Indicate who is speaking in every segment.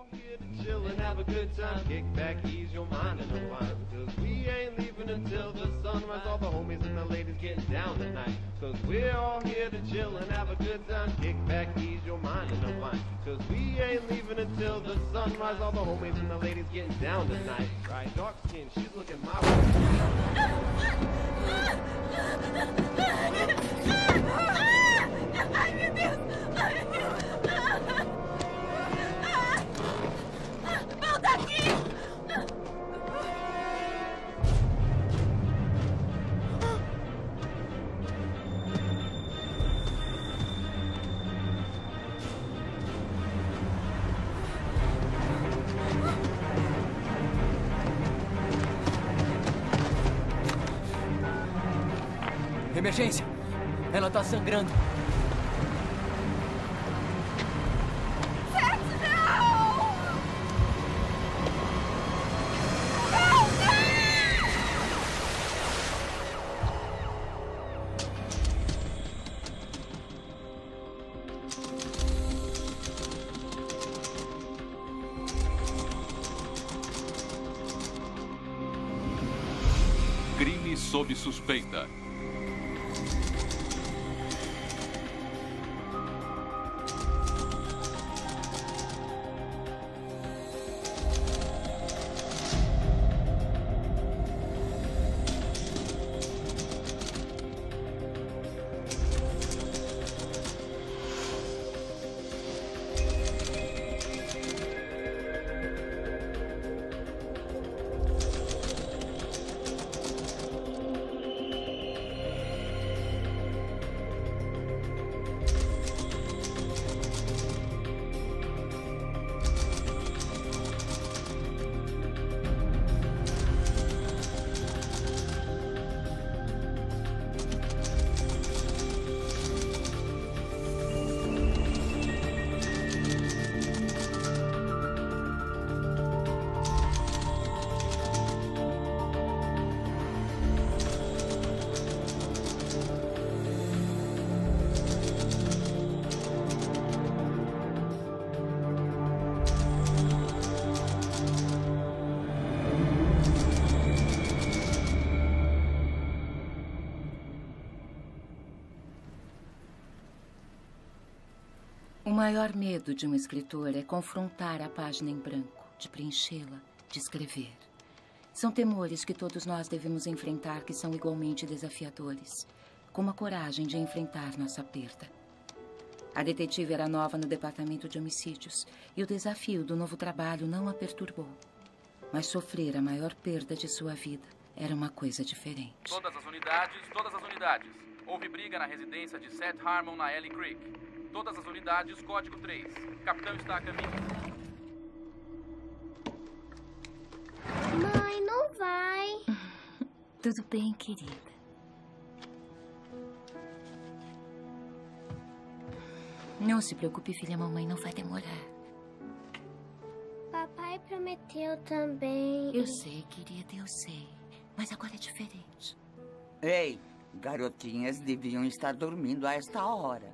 Speaker 1: Chill and have a good time, kick back, ease your mind and unwind. Cause we ain't leaving until the sunrise. All the homies and the ladies getting down tonight. Cause we're all here to chill and have a good time, kick back, ease your mind and unwind. Cause we ain't leaving until the sunrise. All the homies and the ladies getting down tonight. Right, dark skin, she's looking my way.
Speaker 2: Ai, meu Deus! Volta aqui!
Speaker 3: Emergência! Ela tá sangrando.
Speaker 4: Crime sob suspeita.
Speaker 5: O maior medo de um escritor é confrontar a página em branco, de preenchê-la, de escrever. São temores que todos nós devemos enfrentar, que são igualmente desafiadores, como a coragem de enfrentar nossa perda. A detetive era nova no departamento de homicídios e o desafio do novo trabalho não a perturbou. Mas sofrer a maior perda de sua vida era uma coisa diferente.
Speaker 6: Todas as unidades, todas as unidades. Houve briga na residência de Seth Harmon na Ellie Creek. Todas as unidades, código 3. Capitão está a caminho.
Speaker 2: Mãe, não vai.
Speaker 5: Tudo bem, querida. Não se preocupe, filha. Mamãe não vai demorar.
Speaker 2: Papai prometeu também.
Speaker 5: Eu sei, querida, eu sei. Mas agora é diferente.
Speaker 7: Ei, garotinhas deviam estar dormindo a esta hora.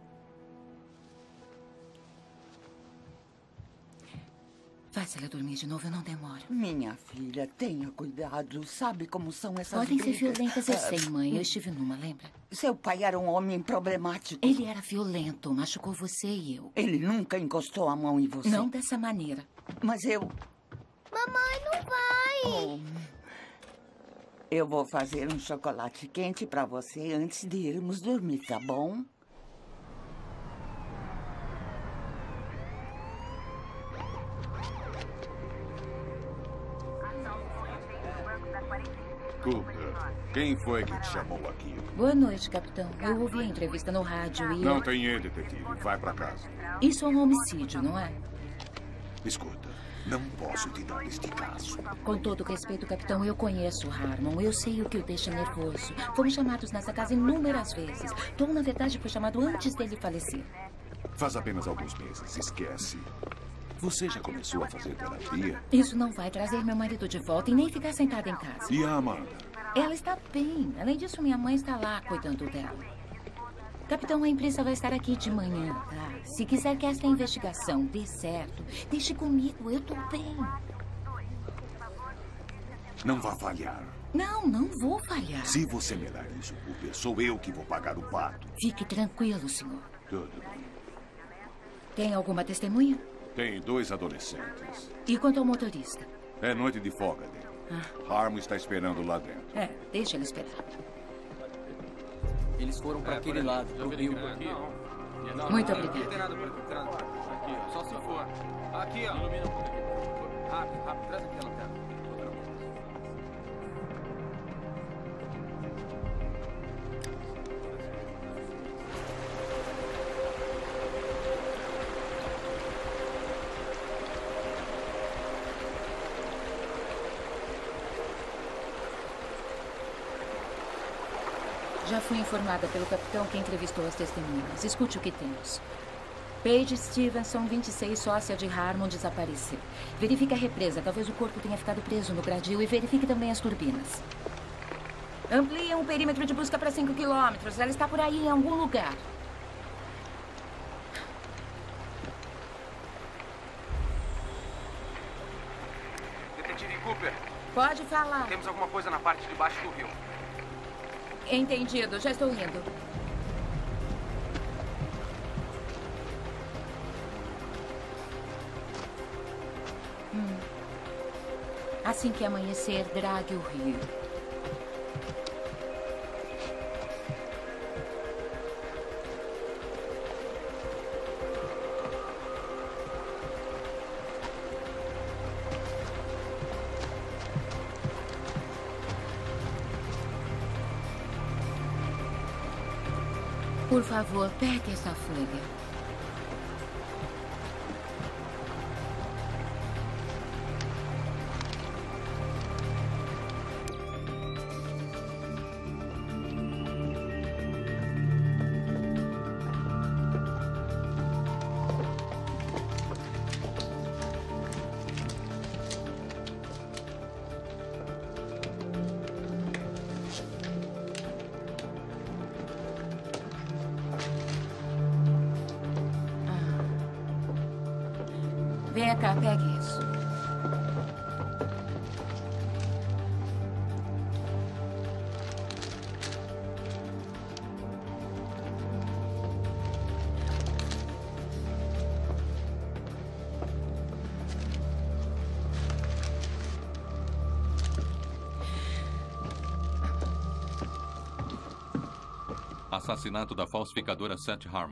Speaker 5: Faça ela dormir de novo, eu não demoro.
Speaker 7: Minha filha, tenha cuidado. Sabe como são essas
Speaker 5: Podem
Speaker 7: brigas?
Speaker 5: ser violentas, eu sei, mãe. Eu estive numa, lembra?
Speaker 7: Seu pai era um homem problemático.
Speaker 5: Ele era violento, machucou você e eu.
Speaker 7: Ele nunca encostou a mão em você.
Speaker 5: Não dessa maneira.
Speaker 7: Mas eu...
Speaker 2: Mamãe, não vai.
Speaker 7: Oh. Eu vou fazer um chocolate quente pra você antes de irmos dormir, tá bom?
Speaker 8: Cooper, quem foi que te chamou aqui?
Speaker 5: Boa noite, capitão. Eu ouvi a entrevista no rádio e...
Speaker 8: Não tem ele, detetive. Vai pra casa.
Speaker 5: Isso é um homicídio, não é?
Speaker 8: Escuta, não posso te dar este caso.
Speaker 5: Com todo respeito, capitão, eu conheço o Harmon. Eu sei o que o deixa nervoso. Fomos chamados nessa casa inúmeras vezes. Tom, na verdade, foi chamado antes dele falecer.
Speaker 8: Faz apenas alguns meses, esquece. Você já começou a fazer terapia?
Speaker 5: Isso não vai trazer meu marido de volta e nem ficar sentada em casa.
Speaker 8: E a Amanda?
Speaker 5: Ela está bem. Além disso, minha mãe está lá cuidando dela. Capitão, a imprensa vai estar aqui de manhã, tá? se quiser que esta investigação dê certo, deixe comigo, eu tô bem.
Speaker 8: Não vá falhar.
Speaker 5: Não vou falhar.
Speaker 8: Se você me dar isso, Cooper, sou eu que vou pagar o pato.
Speaker 5: Fique tranquilo, senhor.
Speaker 8: Tudo bem.
Speaker 5: Tem alguma testemunha?
Speaker 8: Tem 2 adolescentes.
Speaker 5: E quanto ao motorista?
Speaker 8: É noite de folga dele. Harmon está esperando lá dentro.
Speaker 5: Deixa ele esperar.
Speaker 3: Eles foram para aquele lado, pro rio.
Speaker 5: Muito obrigada.
Speaker 6: Não tem nada por aqui, não tem nada por aqui. Aqui, ó, só se for. Aqui, ó. Ilumina um pouco aqui, por favor. Rápido, rápido, traz aqui a lanterna.
Speaker 5: Já fui informada pelo capitão que entrevistou as testemunhas. Escute o que temos. Paige Stevenson, 26, sócia de Harmon, desapareceu. Verifique a represa. Talvez o corpo tenha ficado preso no gradil. E verifique também as turbinas. Ampliem o perímetro de busca para 5 quilômetros. Ela está por aí em algum lugar.
Speaker 6: Detetive Cooper,
Speaker 5: Pode falar.
Speaker 6: temos alguma coisa na parte de baixo do rio.
Speaker 5: Entendido. Já estou indo. Assim que amanhecer, drague o rio. Por favor, pegue essa folha. Venha cá, pegue isso.
Speaker 4: Assassinato da falsificadora Seth Harmon.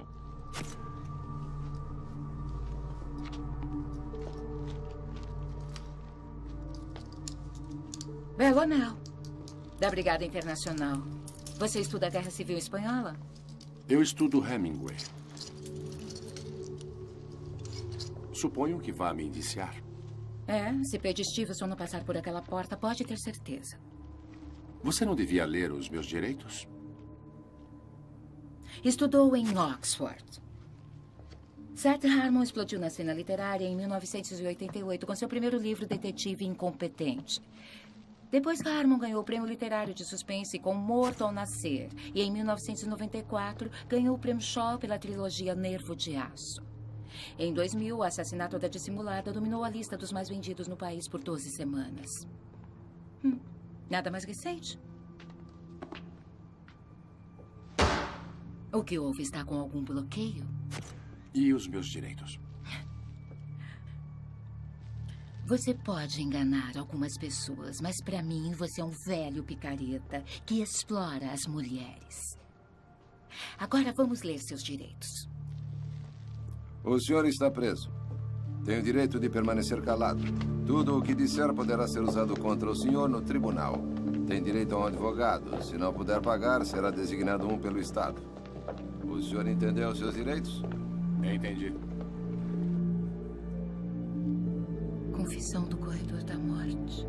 Speaker 5: Belonel, da Brigada Internacional. Você estuda a Guerra Civil Espanhola?
Speaker 9: Eu estudo Hemingway. Suponho que vá me indiciar.
Speaker 5: Se Paige Stevenson não passar por aquela porta, pode ter certeza.
Speaker 9: Você não devia ler os meus direitos?
Speaker 5: Estudou em Oxford. Seth Harmon explodiu na cena literária em 1988 com seu primeiro livro, Detetive Incompetente. Depois, Harmon ganhou o prêmio literário de suspense com Morto ao Nascer. E em 1994, ganhou o prêmio Shaw pela trilogia Nervo de Aço. Em 2000, o Assassinato da Dissimulada dominou a lista dos mais vendidos no país por 12 semanas. Nada mais recente. O que houve? Está com algum bloqueio?
Speaker 9: E os meus direitos?
Speaker 5: Você pode enganar algumas pessoas, mas para mim você é um velho picareta que explora as mulheres. Agora vamos ler seus direitos.
Speaker 10: O senhor está preso. Tem o direito de permanecer calado. Tudo o que disser poderá ser usado contra o senhor no tribunal. Tem direito a um advogado. Se não puder pagar, será designado um pelo Estado. O senhor entendeu os seus direitos?
Speaker 9: Entendi.
Speaker 5: Confissão do Corredor da Morte.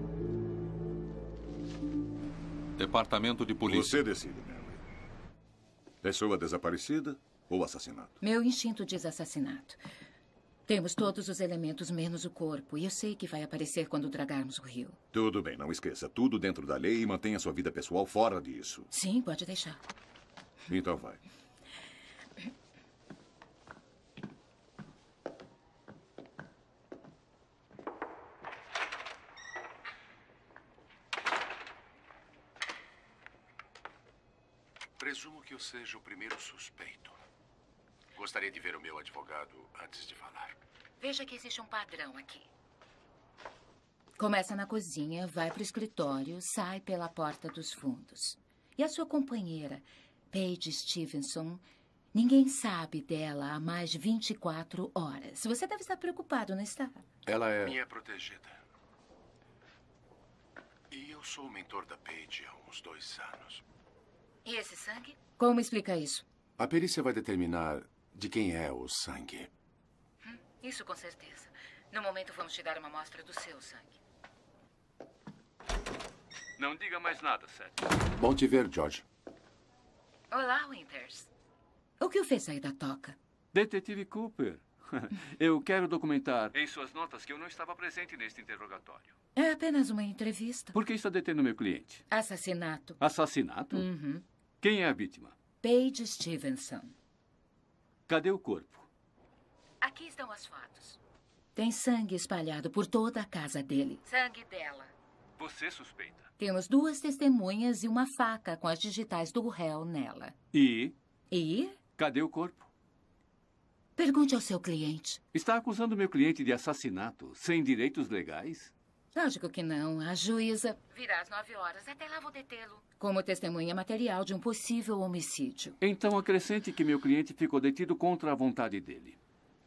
Speaker 4: Departamento de Polícia.
Speaker 8: Você decide, Mary. Pessoa desaparecida ou assassinato?
Speaker 5: Meu instinto diz assassinato. Temos todos os elementos menos o corpo. E eu sei que vai aparecer quando dragarmos o rio.
Speaker 8: Tudo bem, não esqueça. Tudo dentro da lei e mantenha sua vida pessoal fora disso.
Speaker 5: Sim, pode deixar.
Speaker 8: Então vai.
Speaker 9: seja o primeiro suspeito. Gostaria de ver o meu advogado antes de falar.
Speaker 5: Veja que existe um padrão aqui. Começa na cozinha, vai para o escritório, sai pela porta dos fundos. E a sua companheira, Paige Stevenson, ninguém sabe dela há mais de 24 horas. Você deve estar preocupado, não está?
Speaker 9: Ela é minha protegida. E eu sou o mentor da Paige há uns 2 anos.
Speaker 5: E esse sangue? Como explica isso?
Speaker 9: A perícia vai determinar de quem é o sangue.
Speaker 5: Isso com certeza. No momento, vamos te dar uma amostra do seu sangue.
Speaker 11: Não diga mais nada, Seth.
Speaker 9: Bom te ver, George.
Speaker 5: Olá, Winters. O que o fez sair da toca?
Speaker 11: Detetive Cooper. Eu quero documentar em suas notas que eu não estava presente neste interrogatório.
Speaker 5: É apenas uma entrevista.
Speaker 11: Por que está detendo meu cliente?
Speaker 5: Assassinato.
Speaker 11: Assassinato?
Speaker 5: Uhum.
Speaker 11: Quem é a vítima?
Speaker 5: Paige Stevenson.
Speaker 11: Cadê o corpo?
Speaker 5: Aqui estão as fotos. Tem sangue espalhado por toda a casa dele. Sangue dela.
Speaker 11: Você suspeita?
Speaker 5: Temos 2 testemunhas e uma faca com as digitais do réu nela.
Speaker 11: E?
Speaker 5: Cadê
Speaker 11: o corpo?
Speaker 5: Pergunte ao seu cliente.
Speaker 11: Está acusando meu cliente de assassinato sem direitos legais?
Speaker 5: Lógico que não. A juíza virá às 9 horas. Até lá vou detê-lo. Como testemunha material de um possível homicídio.
Speaker 11: Então acrescente que meu cliente ficou detido contra a vontade dele.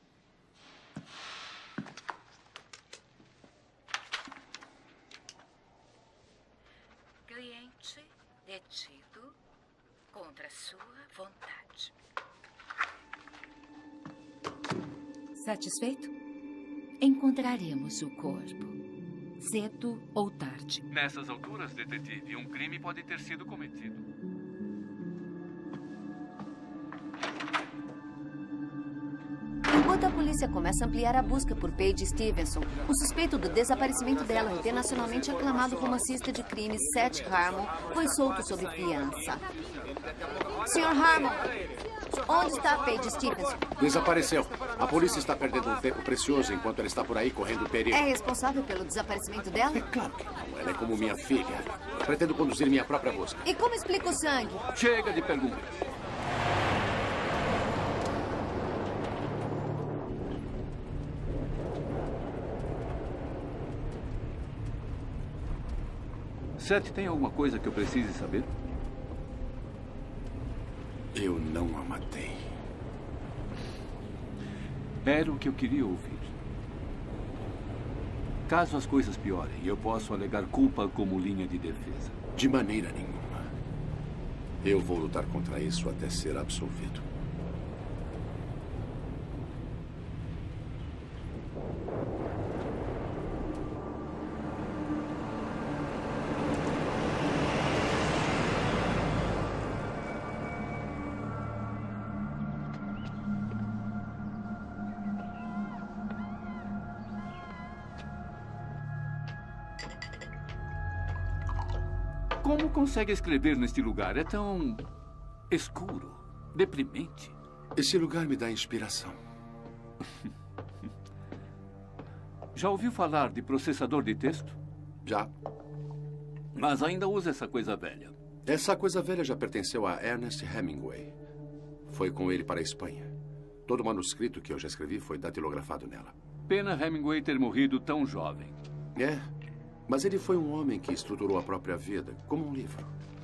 Speaker 5: Cliente detido contra sua vontade. Satisfeito? Encontraremos o corpo. Cedo ou tarde.
Speaker 11: Nessas alturas, detetive, um crime pode ter sido cometido.
Speaker 12: Enquanto a polícia começa a ampliar a busca por Paige Stevenson, o suspeito do desaparecimento dela, internacionalmente aclamado romancista de crimes, Seth Harmon, foi solto sob fiança. Sr. Harmon, onde está a Paige Stevenson?
Speaker 9: Desapareceu. A polícia está perdendo um tempo precioso enquanto ela está por aí correndo perigo.
Speaker 12: É responsável pelo desaparecimento dela?
Speaker 9: É claro que não. Ela é como minha filha. Pretendo conduzir minha própria busca.
Speaker 12: E como explica o sangue?
Speaker 11: Chega de perguntas. Seth, tem alguma coisa que eu precise saber?
Speaker 9: Eu não a matei.
Speaker 11: Era o que eu queria ouvir. Caso as coisas piorem, eu posso alegar culpa como linha de defesa.
Speaker 9: De maneira nenhuma. Eu vou lutar contra isso até ser absolvido.
Speaker 11: Como consegue escrever neste lugar? É tão escuro, deprimente.
Speaker 9: Esse lugar me dá inspiração.
Speaker 11: Já ouviu falar de processador de texto?
Speaker 9: Já.
Speaker 11: Mas ainda usa essa coisa velha.
Speaker 9: Essa coisa velha já pertenceu a Ernest Hemingway. Foi com ele para a Espanha. Todo manuscrito que eu já escrevi foi datilografado nela.
Speaker 11: Pena Hemingway ter morrido tão jovem.
Speaker 9: É. Mas ele foi um homem que estruturou a própria vida, como um livro.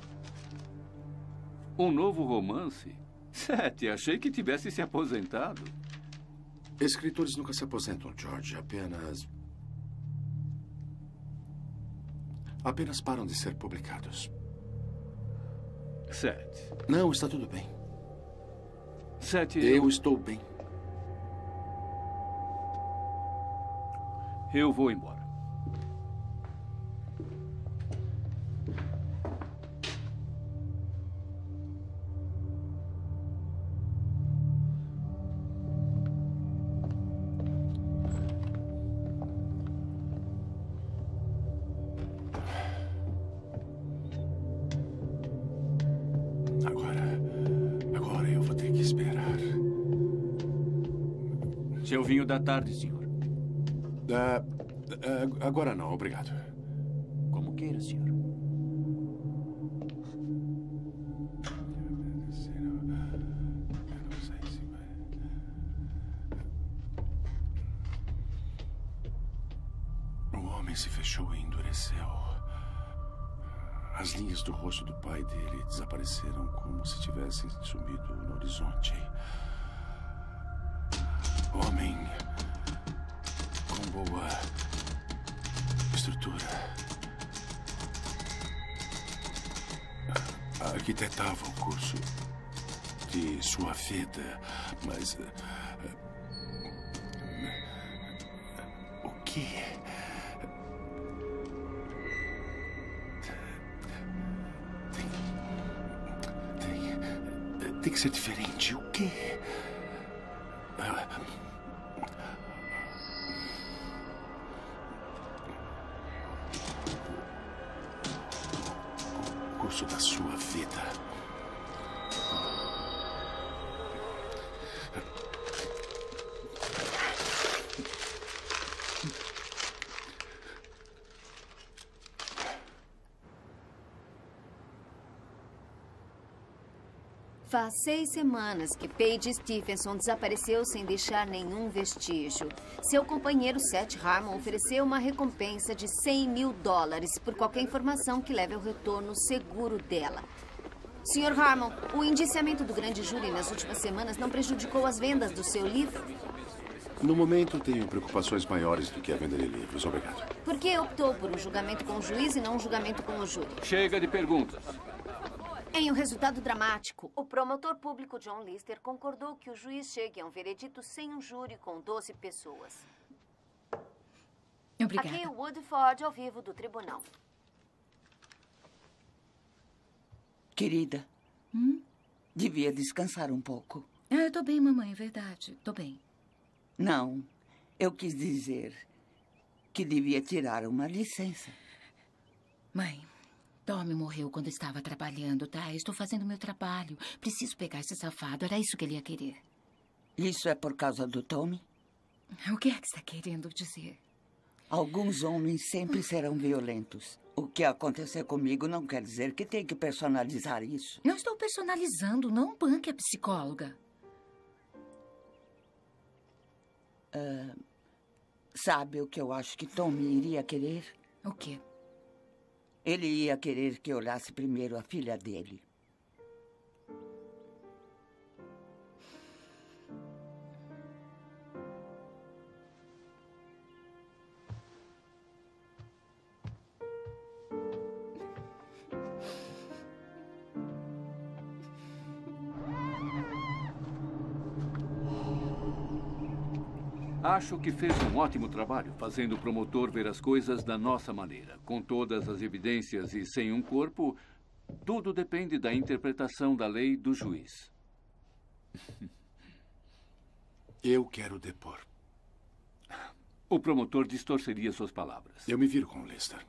Speaker 11: Um novo romance? Seth, achei que tivesse se aposentado.
Speaker 9: Escritores nunca se aposentam, George. Apenas param de ser publicados.
Speaker 11: Seth.
Speaker 9: Não, está tudo bem.
Speaker 11: Seth,
Speaker 9: eu estou bem.
Speaker 11: Eu vou embora.
Speaker 9: Agora eu vou ter que esperar.
Speaker 3: Seu vinho da tarde, senhor.
Speaker 9: Agora não, obrigado.
Speaker 3: Como queira, senhor.
Speaker 9: homem se fechou e endureceu. As linhas do rosto do pai dele desapareceram como se tivessem sumido no horizonte. Homem com boa estrutura. Arquitetava o curso de sua vida, mas... o quê? Tem que ser diferente. O quê? O curso da sua vida.
Speaker 12: Faz 6 semanas que Paige Stevenson desapareceu sem deixar nenhum vestígio. Seu companheiro Seth Harmon ofereceu uma recompensa de $100 mil por qualquer informação que leve ao retorno seguro dela. Sr. Harmon, o indiciamento do grande júri nas últimas semanas não prejudicou as vendas do seu livro?
Speaker 9: No momento, tenho preocupações maiores do que a venda de livros. Obrigado.
Speaker 12: Por que optou por um julgamento com o juiz e não um julgamento com o júri?
Speaker 11: Chega de perguntas.
Speaker 12: Em um resultado dramático, o promotor público John Lister concordou que o juiz chegue a um veredito sem um júri com 12 pessoas.
Speaker 5: Obrigada.
Speaker 12: Aqui o Woodford ao vivo do tribunal.
Speaker 7: Querida, devia descansar um pouco.
Speaker 5: Eu tô bem, mamãe, é verdade. Tô bem.
Speaker 7: Não, eu quis dizer que devia tirar uma licença.
Speaker 5: Mãe, Tommy morreu quando estava trabalhando, tá? Estou fazendo meu trabalho. Preciso pegar esse safado. Era isso que ele ia querer.
Speaker 7: Isso é por causa do Tommy?
Speaker 5: O que é que está querendo dizer?
Speaker 7: Alguns homens sempre serão violentos. O que acontecer comigo não quer dizer que tem que personalizar isso.
Speaker 5: Não estou personalizando. Não banque a psicóloga.
Speaker 7: Sabe o que eu acho que Tommy iria querer?
Speaker 5: O quê?
Speaker 7: Ele ia querer que eu olhasse primeiro a filha dele.
Speaker 11: Acho que fez um ótimo trabalho fazendo o promotor ver as coisas da nossa maneira. Com todas as evidências e sem um corpo, tudo depende da interpretação da lei do juiz.
Speaker 9: Eu quero depor.
Speaker 11: O promotor distorceria suas palavras.
Speaker 9: Eu me viro com o Lister.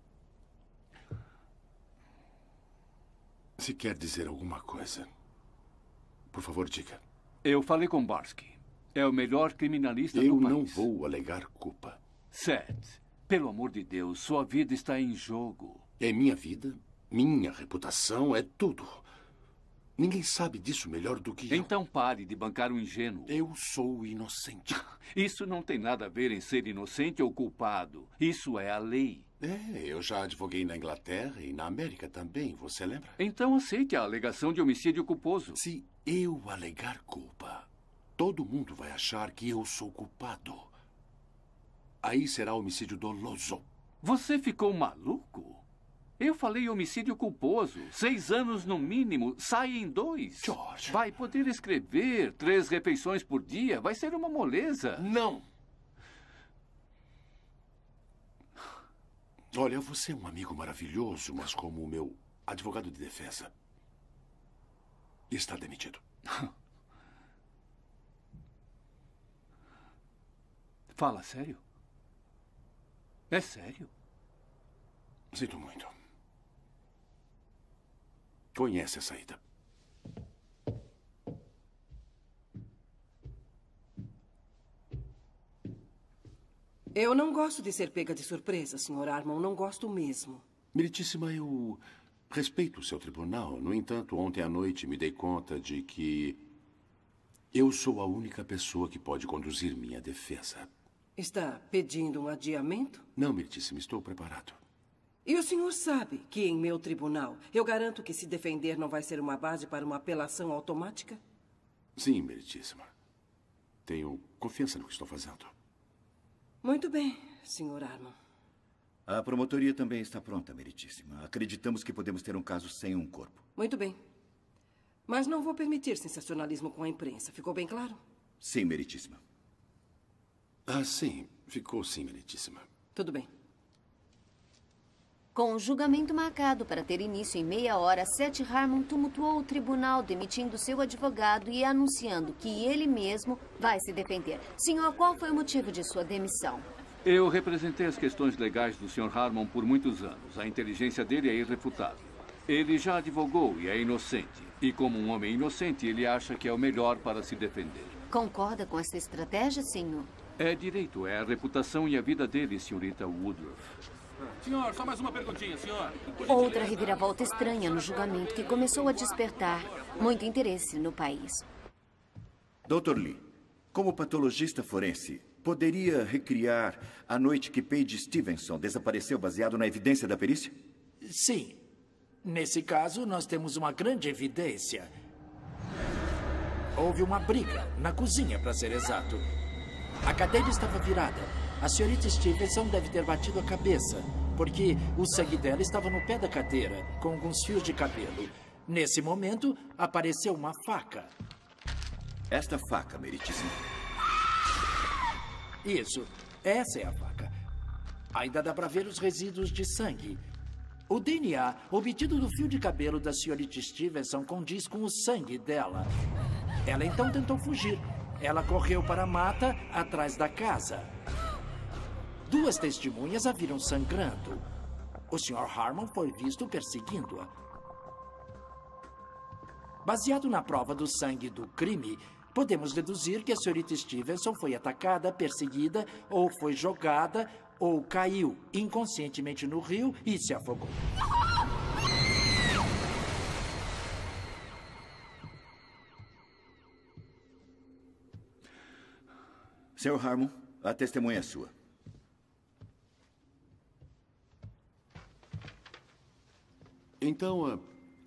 Speaker 9: Se quer dizer alguma coisa, por favor, diga.
Speaker 11: Eu falei com Barsky. É o melhor criminalista do país.
Speaker 9: Eu não vou alegar culpa.
Speaker 11: Seth, pelo amor de Deus, sua vida está em jogo.
Speaker 9: É minha vida, minha reputação, é tudo. Ninguém sabe disso melhor do que eu.
Speaker 11: Então pare de bancar um ingênuo.
Speaker 9: Eu sou inocente.
Speaker 11: Isso não tem nada a ver em ser inocente ou culpado. Isso é a lei.
Speaker 9: Eu já advoguei na Inglaterra e na América também, você lembra?
Speaker 11: Então aceite a alegação de homicídio culposo.
Speaker 9: Se eu alegar culpa, todo mundo vai achar que eu sou culpado. Aí será homicídio doloso.
Speaker 11: Você ficou maluco? Eu falei homicídio culposo. 6 anos no mínimo. Sai em 2.
Speaker 9: George.
Speaker 11: Vai poder escrever 3 refeições por dia. Vai ser uma moleza.
Speaker 9: Não. Olha, você é um amigo maravilhoso, mas como o meu advogado de defesa, está demitido.
Speaker 11: Fala sério? É sério?
Speaker 9: Sinto muito. Conhece a saída.
Speaker 13: Eu não gosto de ser pega de surpresa, Sr. Harmon. Não gosto mesmo.
Speaker 9: Meritíssima, eu respeito o seu tribunal. No entanto, ontem à noite me dei conta de que eu sou a única pessoa que pode conduzir minha defesa.
Speaker 13: Está pedindo um adiamento?
Speaker 9: Não, meritíssima, estou preparado.
Speaker 13: E o senhor sabe que em meu tribunal eu garanto que se defender não vai ser uma base para uma apelação automática?
Speaker 9: Sim, meritíssima. Tenho confiança no que estou fazendo.
Speaker 13: Muito bem, Sr. Harmon.
Speaker 14: A promotoria também está pronta, meritíssima. Acreditamos que podemos ter um caso sem um corpo.
Speaker 13: Muito bem. Mas não vou permitir sensacionalismo com a imprensa. Ficou bem claro?
Speaker 14: Sim, meritíssima.
Speaker 9: Ah, sim. Ficou sim, meritíssima.
Speaker 13: Tudo bem.
Speaker 12: Com o julgamento marcado para ter início em meia hora, Seth Harmon tumultuou o tribunal, demitindo seu advogado e anunciando que ele mesmo vai se defender. Senhor, qual foi o motivo de sua demissão?
Speaker 11: Eu representei as questões legais do Sr. Harmon por muitos anos. A inteligência dele é irrefutável. Ele já advogou e é inocente. E como um homem inocente, ele acha que é o melhor para se defender.
Speaker 12: Concorda com essa estratégia, senhor?
Speaker 11: É direito, é a reputação e a vida dele, senhorita Woodruff.
Speaker 6: Senhor, só mais uma perguntinha, senhor.
Speaker 12: Outra reviravolta estranha no julgamento que começou a despertar muito interesse no país.
Speaker 14: Dr. Lee, como patologista forense, poderia recriar a noite que Paige Stevenson desapareceu baseado na evidência da perícia?
Speaker 15: Sim. Nesse caso, nós temos uma grande evidência. Houve uma briga, na cozinha, para ser exato. A cadeira estava virada. A senhorita Stevenson deve ter batido a cabeça, porque o sangue dela estava no pé da cadeira, com alguns fios de cabelo. Nesse momento, apareceu uma faca.
Speaker 14: Esta faca, meritíssima.
Speaker 15: Isso. Essa é a faca. Ainda dá para ver os resíduos de sangue. O DNA obtido do fio de cabelo da senhorita Stevenson condiz com o sangue dela. Ela então tentou fugir. Ela correu para a mata atrás da casa. 2 testemunhas a viram sangrando. O Sr. Harmon foi visto perseguindo-a. Baseado na prova do sangue do crime, podemos deduzir que a senhorita Stevenson foi atacada, perseguida, ou foi jogada, ou caiu inconscientemente no rio e se afogou.
Speaker 14: Sr. Harmon, a testemunha é sua.
Speaker 9: Então,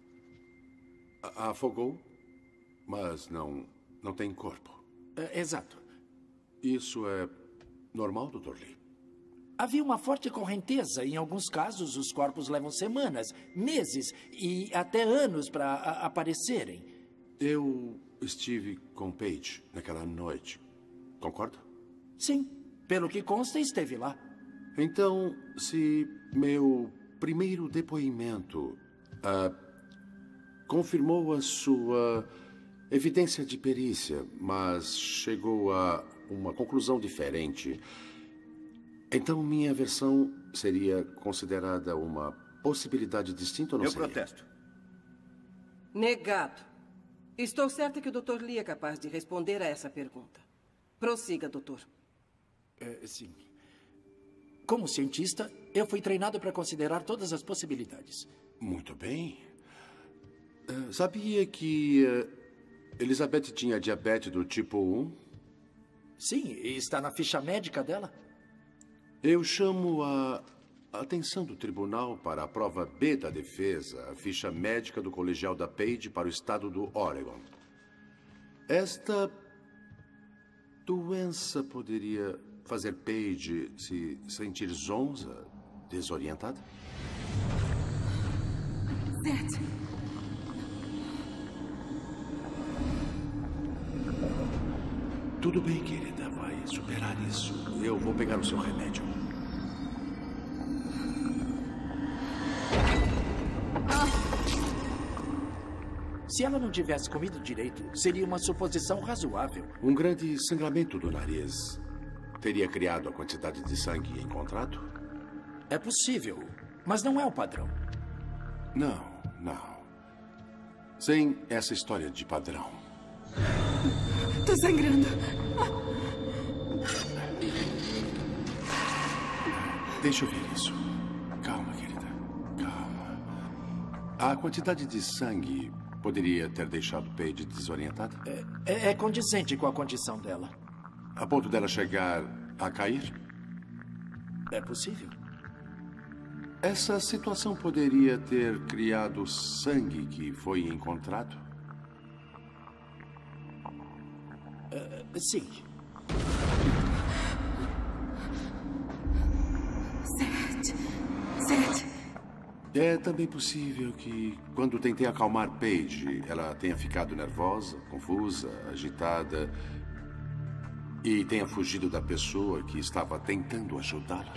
Speaker 9: afogou, mas não tem corpo.
Speaker 15: Exato.
Speaker 9: Isso é normal, Dr. Lee?
Speaker 15: Havia uma forte correnteza. Em alguns casos, os corpos levam semanas, meses e até anos para aparecerem.
Speaker 9: Eu estive com Paige naquela noite. Concorda?
Speaker 15: Sim. Pelo que consta, esteve lá.
Speaker 9: Então, se meu primeiro depoimento confirmou a sua evidência de perícia, mas chegou a uma conclusão diferente, então minha versão seria considerada uma possibilidade distinta ou não seria?
Speaker 14: Eu protesto.
Speaker 13: Negado. Estou certa que o Dr. Lee é capaz de responder a essa pergunta. Prossiga, doutor.
Speaker 15: Sim. Como cientista, eu fui treinado para considerar todas as possibilidades.
Speaker 9: Muito bem. Sabia que Elizabeth tinha diabetes do tipo 1?
Speaker 15: Sim, está na ficha médica dela.
Speaker 9: Eu chamo a atenção do tribunal para a prova B da defesa, a ficha médica do colegial da Paige para o estado do Oregon. Esta doença poderia fazer Paige se sentir zonza, desorientada?
Speaker 2: Certo.
Speaker 9: Tudo bem, querida. Vai superar isso. Eu vou pegar o seu remédio.
Speaker 15: Se ela não tivesse comido direito, seria uma suposição razoável.
Speaker 9: Um grande sangramento do nariz teria criado a quantidade de sangue encontrado?
Speaker 15: É possível, mas não é o padrão.
Speaker 9: Não. Sem essa história de padrão.
Speaker 2: Tô sangrando.
Speaker 9: Deixa eu ver isso. Calma, querida. Calma. A quantidade de sangue poderia ter deixado Paige desorientada?
Speaker 15: É condizente com a condição dela.
Speaker 9: A ponto dela chegar a cair?
Speaker 15: É possível.
Speaker 9: Essa situação poderia ter criado sangue que foi encontrado?
Speaker 15: Sim.
Speaker 2: Seth.
Speaker 9: É também possível que, quando tentei acalmar Paige, ela tenha ficado nervosa, confusa, agitada e tenha fugido da pessoa que estava tentando ajudá-la.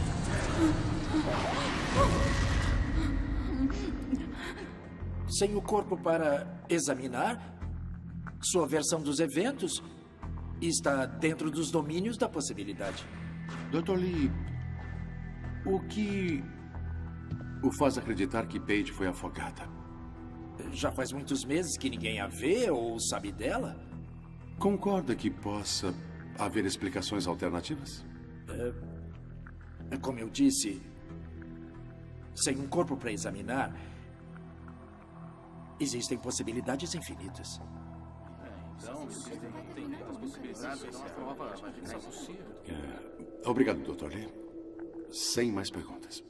Speaker 15: Sem o corpo para examinar, sua versão dos eventos está dentro dos domínios da possibilidade.
Speaker 9: Dr. Lee, o que o faz acreditar que Paige foi afogada?
Speaker 15: Já faz muitos meses que ninguém a vê ou sabe dela?
Speaker 9: Concorda que possa haver explicações alternativas?
Speaker 15: Como eu disse, sem um corpo para examinar, existem possibilidades infinitas.
Speaker 6: Então, tem muitas possibilidades, então a prova vai ficar possível.
Speaker 9: Obrigado, Dr. Lee. Sem mais perguntas.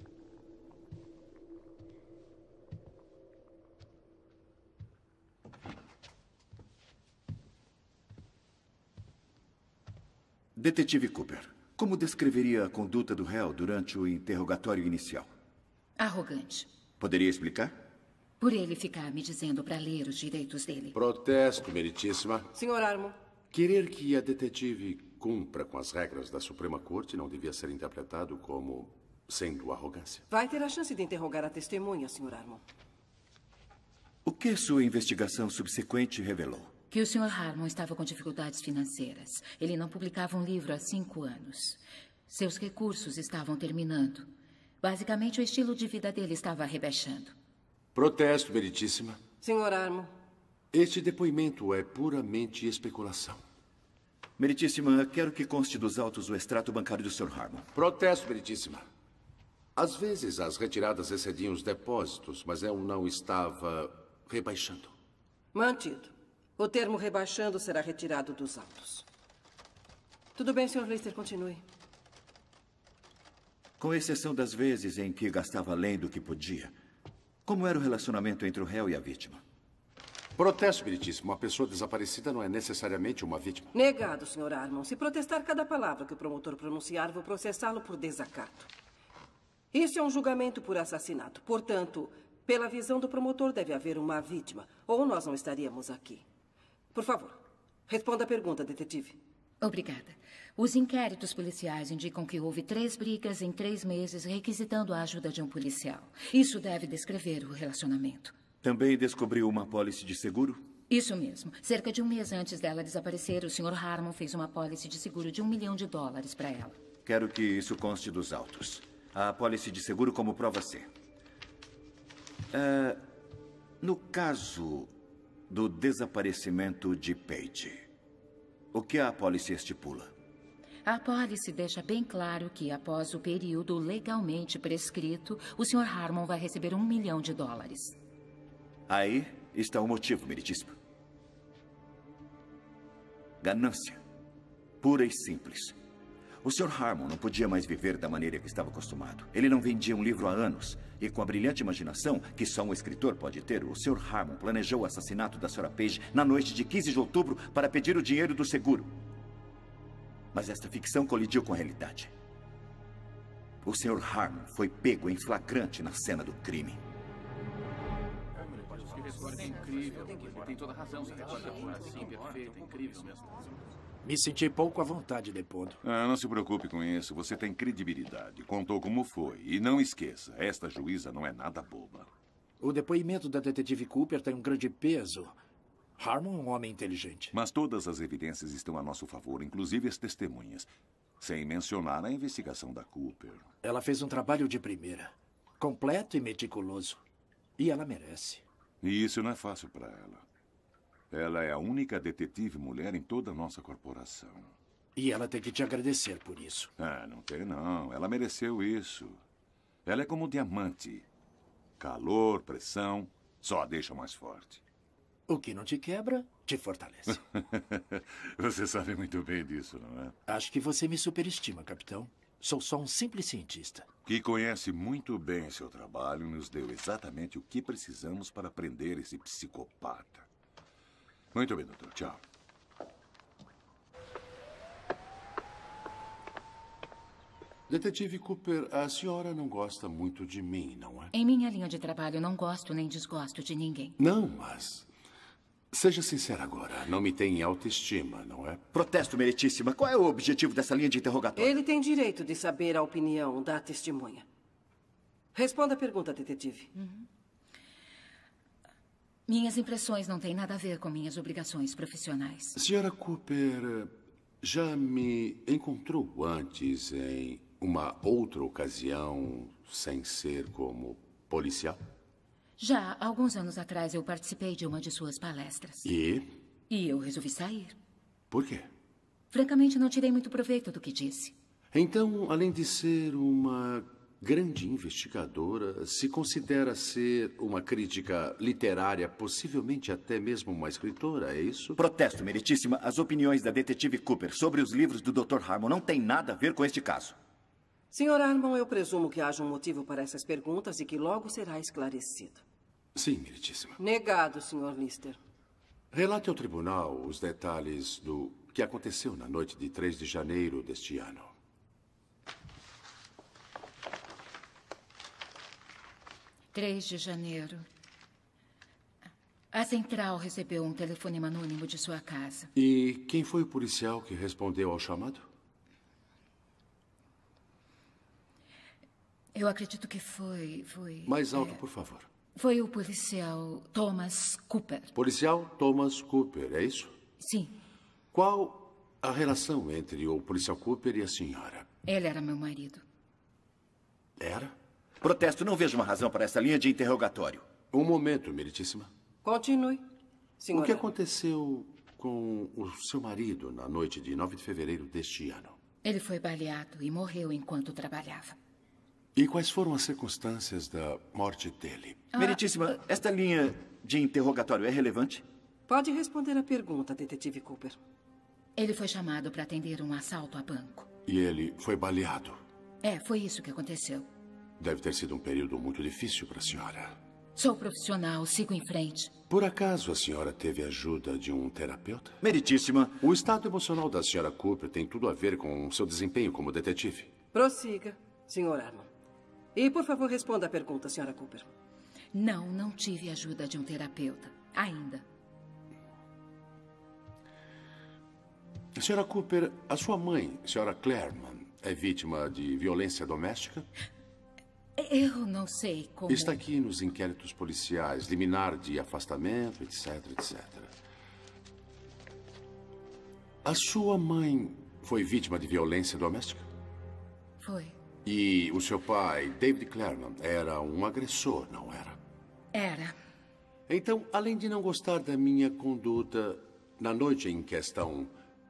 Speaker 14: Detetive Cooper, como descreveria a conduta do réu durante o interrogatório inicial?
Speaker 5: Arrogante.
Speaker 14: Poderia explicar?
Speaker 5: Por ele ficar me dizendo para ler os direitos dele.
Speaker 9: Protesto, meritíssima.
Speaker 13: Senhor Harmon.
Speaker 9: Querer que a detetive cumpra com as regras da Suprema Corte não devia ser interpretado como sendo arrogância.
Speaker 13: Vai ter a chance de interrogar a testemunha, Sr. Harmon.
Speaker 14: O que sua investigação subsequente revelou?
Speaker 5: Que o Sr. Harmon estava com dificuldades financeiras. Ele não publicava um livro há 5 anos. Seus recursos estavam terminando. Basicamente, o estilo de vida dele estava rebaixando.
Speaker 9: Protesto, meritíssima.
Speaker 13: Sr. Harmon.
Speaker 9: Este depoimento é puramente especulação.
Speaker 14: Meritíssima, quero que conste dos autos o extrato bancário do Sr. Harmon.
Speaker 9: Protesto, meritíssima. Às vezes, as retiradas excediam os depósitos, mas eu não estava rebaixando.
Speaker 13: Mantido. O termo rebaixando será retirado dos autos. Tudo bem, Sr. Lister, continue.
Speaker 14: Com exceção das vezes em que gastava além do que podia, como era o relacionamento entre o réu e a vítima?
Speaker 9: Protesto, meritíssimo. Uma pessoa desaparecida não é necessariamente uma vítima.
Speaker 13: Negado, Sr. Harmon. Se protestar cada palavra que o promotor pronunciar, vou processá-lo por desacato. Isso é um julgamento por assassinato. Portanto, pela visão do promotor, deve haver uma vítima. Ou nós não estaríamos aqui. Por favor, responda a pergunta, detetive.
Speaker 5: Obrigada. Os inquéritos policiais indicam que houve 3 brigas em 3 meses requisitando a ajuda de um policial. Isso deve descrever o relacionamento.
Speaker 14: Também descobriu uma apólice de seguro?
Speaker 5: Isso mesmo. Cerca de 1 mês antes dela desaparecer, o Sr. Harmon fez uma apólice de seguro de $1 milhão para ela.
Speaker 14: Quero que isso conste dos autos. A apólice de seguro como prova C. No caso do desaparecimento de Paige, o que a apólice estipula?
Speaker 5: A apólice deixa bem claro que, após o período legalmente prescrito, o Sr. Harmon vai receber $1 milhão.
Speaker 14: Aí está o motivo, meritíssimo. Ganância. Pura e simples. O Sr. Harmon não podia mais viver da maneira que estava acostumado. Ele não vendia um livro há anos. E com a brilhante imaginação que só um escritor pode ter, o Sr. Harmon planejou o assassinato da Sra. Paige na noite de 15 de outubro para pedir o dinheiro do seguro. Mas esta ficção colidiu com a realidade. O Sr. Harmon foi pego em flagrante na cena do crime.
Speaker 6: É incrível. Tem toda razão. Você recorda assim, perfeito, incrível mesmo.
Speaker 15: Me senti pouco à vontade depondo.
Speaker 8: Não se preocupe com isso. Você tem credibilidade. Contou como foi. E não esqueça, esta juíza não é nada boba.
Speaker 15: O depoimento da detetive Cooper tem um grande peso. Harmon é um homem inteligente.
Speaker 8: Mas todas as evidências estão a nosso favor, inclusive as testemunhas. Sem mencionar a investigação da Cooper.
Speaker 15: Ela fez um trabalho de primeira. Completo e meticuloso. E ela merece.
Speaker 8: E isso não é fácil para ela. Ela é a única detetive mulher em toda a nossa corporação.
Speaker 15: E ela tem que te agradecer por isso.
Speaker 8: Não tem não. Ela mereceu isso. Ela é como um diamante. Calor, pressão, só a deixa mais forte.
Speaker 15: O que não te quebra te fortalece.
Speaker 8: Você sabe muito bem disso, não é?
Speaker 15: Acho que você me superestima, capitão. Sou só um simples cientista.
Speaker 8: Que conhece muito bem seu trabalho e nos deu exatamente o que precisamos para prender esse psicopata. Muito bem, doutor. Tchau.
Speaker 9: Detetive Cooper, a senhora não gosta muito de mim, não é?
Speaker 5: Em minha linha de trabalho, não gosto nem desgosto de ninguém.
Speaker 9: Não, mas... Seja sincera agora, não me tem autoestima, não é?
Speaker 14: Protesto, meritíssima. Qual é o objetivo dessa linha de interrogatório?
Speaker 13: Ele tem direito de saber a opinião da testemunha. Responda a pergunta, detetive.
Speaker 5: Minhas impressões não têm nada a ver com minhas obrigações profissionais.
Speaker 9: Senhora Cooper, já me encontrou antes em uma outra ocasião sem ser como policial?
Speaker 5: Já, alguns anos atrás, eu participei de uma de suas palestras.
Speaker 9: E
Speaker 5: eu resolvi sair.
Speaker 9: por quê?
Speaker 5: Francamente, não tirei muito proveito do que disse.
Speaker 9: Então, além de ser uma grande investigadora, se considera ser uma crítica literária, possivelmente até mesmo uma escritora, é isso?
Speaker 14: Protesto, meritíssima. As opiniões da detetive Cooper sobre os livros do Dr. Harmon não têm nada a ver com este caso.
Speaker 13: Sr. Harmon, eu presumo que haja um motivo para essas perguntas e que logo será esclarecido.
Speaker 9: Sim, meritíssima.
Speaker 13: Negado, Sr. Lister.
Speaker 9: Relate ao tribunal os detalhes do que aconteceu na noite de 3 de janeiro deste ano.
Speaker 5: — 3 de janeiro. A central recebeu um telefonema anônimo de sua casa.
Speaker 9: E quem foi o policial que respondeu ao chamado?
Speaker 5: Eu acredito que foi...
Speaker 9: Mais alto, por favor.
Speaker 5: Foi o policial Thomas Cooper.
Speaker 9: Policial Thomas Cooper, é isso?
Speaker 5: Sim.
Speaker 9: Qual a relação entre o policial Cooper e a senhora?
Speaker 5: Ele era meu marido.
Speaker 9: Era?
Speaker 14: Protesto, não vejo uma razão para essa linha de interrogatório.
Speaker 9: Um momento, meritíssima.
Speaker 13: Continue, senhora.
Speaker 9: O que aconteceu com o seu marido na noite de 9 de fevereiro deste ano?
Speaker 5: Ele foi baleado e morreu enquanto trabalhava.
Speaker 9: E quais foram as circunstâncias da morte dele?
Speaker 14: Meritíssima, esta linha de interrogatório é relevante?
Speaker 13: Pode responder a pergunta, detetive Cooper.
Speaker 5: Ele foi chamado para atender um assalto a banco.
Speaker 9: E ele foi baleado?
Speaker 5: Foi isso que aconteceu.
Speaker 9: Deve ter sido um período muito difícil para a senhora.
Speaker 5: Sou profissional, sigo em frente.
Speaker 9: Por acaso a senhora teve ajuda de um terapeuta?
Speaker 14: Meritíssima.
Speaker 9: O estado emocional da senhora Cooper tem tudo a ver com o seu desempenho como detetive.
Speaker 13: Prossiga, Sr. Harmon. E, por favor, responda a pergunta, Sra. Cooper.
Speaker 5: Não tive ajuda de um terapeuta. Ainda.
Speaker 9: Sra. Cooper, a sua mãe, Sra. Claremont, é vítima de violência doméstica?
Speaker 5: Eu não sei como...
Speaker 9: Está aqui nos inquéritos policiais, liminar de afastamento, etc, etc. A sua mãe foi vítima de violência doméstica?
Speaker 5: Foi.
Speaker 9: E o seu pai, David Claremont, era um agressor, não era?
Speaker 5: Era.
Speaker 9: Então, além de não gostar da minha conduta na noite em questão,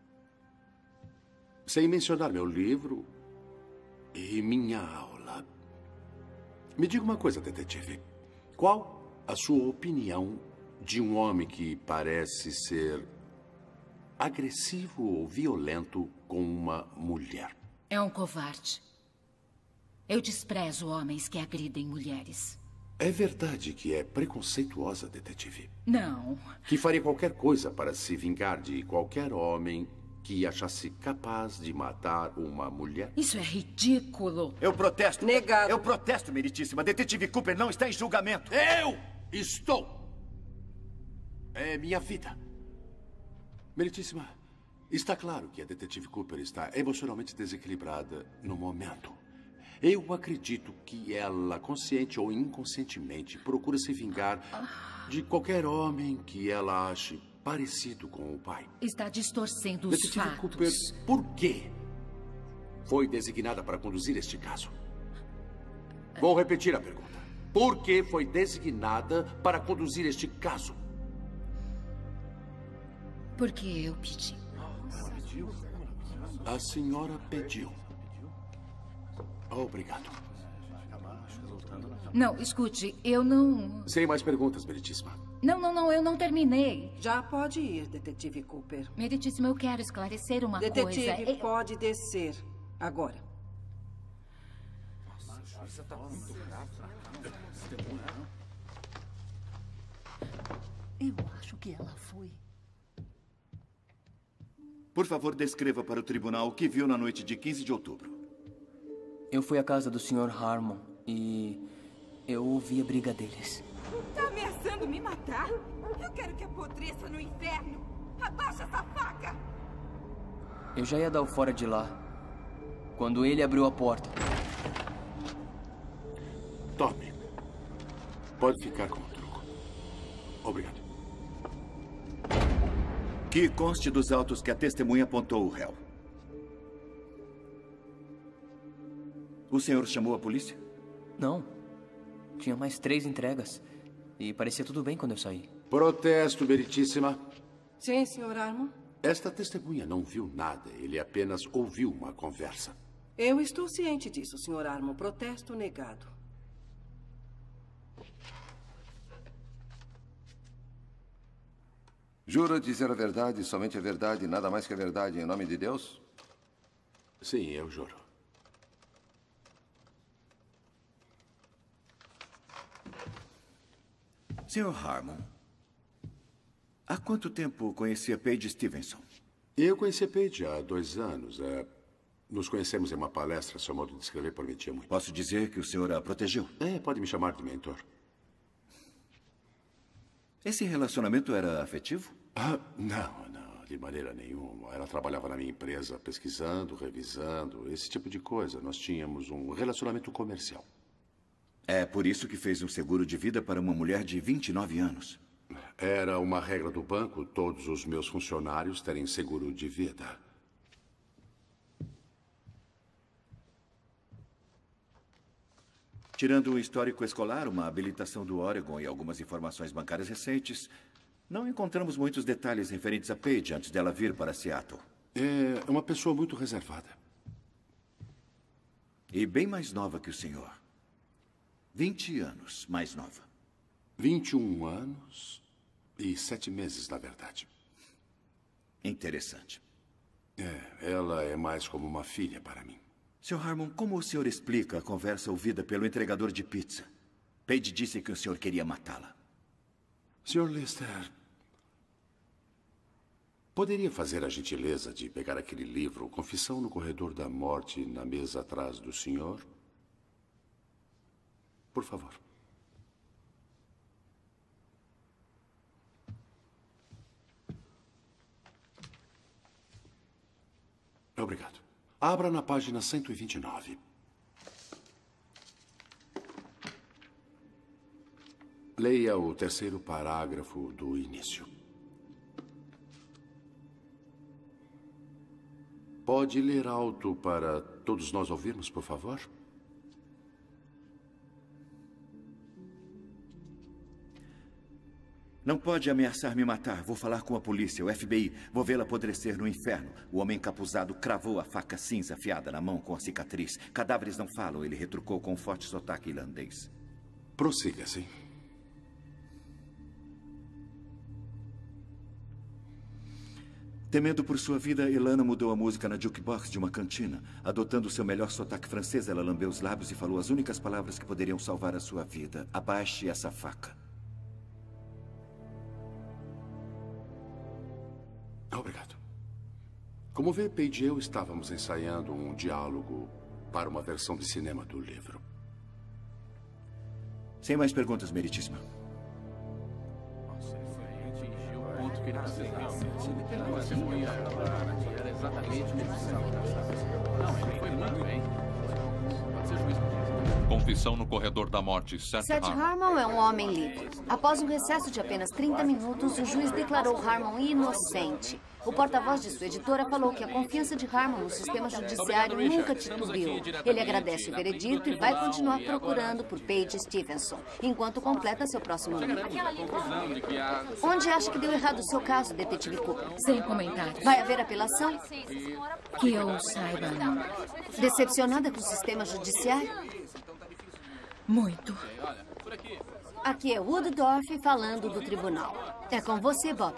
Speaker 9: sem mencionar meu livro e minha aula, me diga uma coisa, detetive. Qual a sua opinião de um homem que parece ser agressivo ou violento com uma mulher?
Speaker 5: É um covarde. Eu desprezo homens que agridem mulheres.
Speaker 9: É verdade que é preconceituosa, detetive?
Speaker 5: Não.
Speaker 9: Que faria qualquer coisa para se vingar de qualquer homem que achasse capaz de matar uma mulher?
Speaker 5: Isso é ridículo.
Speaker 14: Eu protesto.
Speaker 13: Negado.
Speaker 14: Eu protesto, meritíssima. Detetive Cooper não está em julgamento.
Speaker 9: Eu estou. É minha vida. Meritíssima, está claro que a detetive Cooper está emocionalmente desequilibrada no momento. Eu acredito que ela, consciente ou inconscientemente, procura se vingar de qualquer homem que ela ache parecido com o pai.
Speaker 5: Está distorcendo os
Speaker 9: Detetive
Speaker 5: fatos.
Speaker 9: Cooper, por quê foi designada para conduzir este caso? Vou repetir a pergunta. Por que foi designada para conduzir este caso?
Speaker 5: Porque eu pedi.
Speaker 9: A senhora pediu. Obrigado.
Speaker 5: Não, escute, eu não...
Speaker 9: Sem mais perguntas, meritíssima.
Speaker 5: Não, eu não terminei.
Speaker 13: Já pode ir, detetive Cooper.
Speaker 5: Meritíssima, eu quero esclarecer uma coisa.
Speaker 13: Detetive, pode descer. Agora.
Speaker 15: Você tá muito bravo.
Speaker 16: Eu acho que ela foi.
Speaker 14: Por favor, descreva para o tribunal o que viu na noite de 15 de outubro.
Speaker 17: Eu fui à casa do Sr. Harmon e eu ouvi a briga deles.
Speaker 2: Tá ameaçando me matar? Eu quero que apodreça no inferno. Abaixa essa faca!
Speaker 17: Eu já ia dar o fora de lá quando ele abriu a porta.
Speaker 9: Tome. Pode ficar com o troco. Obrigado.
Speaker 14: Que conste dos autos que a testemunha apontou o réu. O senhor chamou a polícia?
Speaker 17: Não. Tinha mais 3 entregas. E parecia tudo bem quando eu saí.
Speaker 9: Protesto, Meritíssima.
Speaker 13: Sim, Sr. Harmon?
Speaker 9: Esta testemunha não viu nada. Ele apenas ouviu uma conversa.
Speaker 13: Eu estou ciente disso, Sr. Harmon. Protesto negado.
Speaker 10: Jura dizer a verdade, somente a verdade, nada mais que a verdade, em nome de Deus?
Speaker 9: Sim, eu juro.
Speaker 14: Sr. Harmon, há quanto tempo conhecia Paige Stevenson?
Speaker 9: Eu conheci a Paige há 2 anos. Nos conhecemos em uma palestra. Seu modo de escrever prometia muito.
Speaker 14: Posso dizer que o senhor a protegeu?
Speaker 9: Pode me chamar de mentor.
Speaker 14: Esse relacionamento era afetivo?
Speaker 9: Não, de maneira nenhuma. Ela trabalhava na minha empresa pesquisando, revisando, esse tipo de coisa. Nós tínhamos um relacionamento comercial.
Speaker 14: É por isso que fez um seguro de vida para uma mulher de 29 anos.
Speaker 9: Era uma regra do banco todos os meus funcionários terem seguro de vida.
Speaker 14: Tirando o histórico escolar, uma habilitação do Oregon e algumas informações bancárias recentes, não encontramos muitos detalhes referentes a Paige antes dela vir para Seattle.
Speaker 9: É uma pessoa muito reservada.
Speaker 14: E bem mais nova que o senhor. 20 anos mais nova.
Speaker 9: 21 anos e 7 meses, na verdade.
Speaker 14: Interessante.
Speaker 9: Ela é mais como uma filha para mim.
Speaker 14: Sr. Harmon, como o senhor explica a conversa ouvida pelo entregador de pizza? Paige disse que o senhor queria matá-la.
Speaker 9: Sr. Lister, poderia fazer a gentileza de pegar aquele livro, Confissão no Corredor da Morte, na mesa atrás do senhor? Por favor. Obrigado. Abra na página 129. Leia o 3º parágrafo do início. Pode ler alto para todos nós ouvirmos, por favor?
Speaker 14: Não pode ameaçar me matar. Vou falar com a polícia, o FBI. Vou vê-la apodrecer no inferno. O homem encapuzado cravou a faca cinza afiada na mão com a cicatriz. Cadáveres não falam, ele retrucou com um forte sotaque irlandês.
Speaker 9: Prossiga, sim.
Speaker 14: Temendo por sua vida, Ilana mudou a música na jukebox de uma cantina. Adotando seu melhor sotaque francês, ela lambeu os lábios e falou as únicas palavras que poderiam salvar a sua vida. Abaixe essa faca.
Speaker 9: Obrigado. Como vê, Paige e eu estávamos ensaiando um diálogo para uma versão de cinema do livro.
Speaker 14: Sem mais perguntas, Meritíssima.
Speaker 6: Nossa, ele atingiu o ponto que ele precisava. Ele pegou essa foi era exatamente o que ele precisava. Não, ele foi muito bem. Pode ser juiz.
Speaker 4: Confissão no Corredor da Morte, Seth
Speaker 12: Harmon é um homem livre. Após um recesso de apenas 30 minutos, o juiz declarou Harmon inocente. O porta-voz de sua editora falou que a confiança de Harmon no sistema judiciário nunca titubeou. Ele agradece o veredito e vai continuar procurando por Paige Stevenson, enquanto completa seu próximo livro. Onde acha que deu errado o seu caso, detetive Cooper?
Speaker 5: Sem comentários.
Speaker 12: Vai haver apelação?
Speaker 5: Que eu saiba, não.
Speaker 12: Decepcionada com o sistema judiciário?
Speaker 5: Muito.
Speaker 12: Aqui é Wooddorf falando do tribunal. É com você, Bob.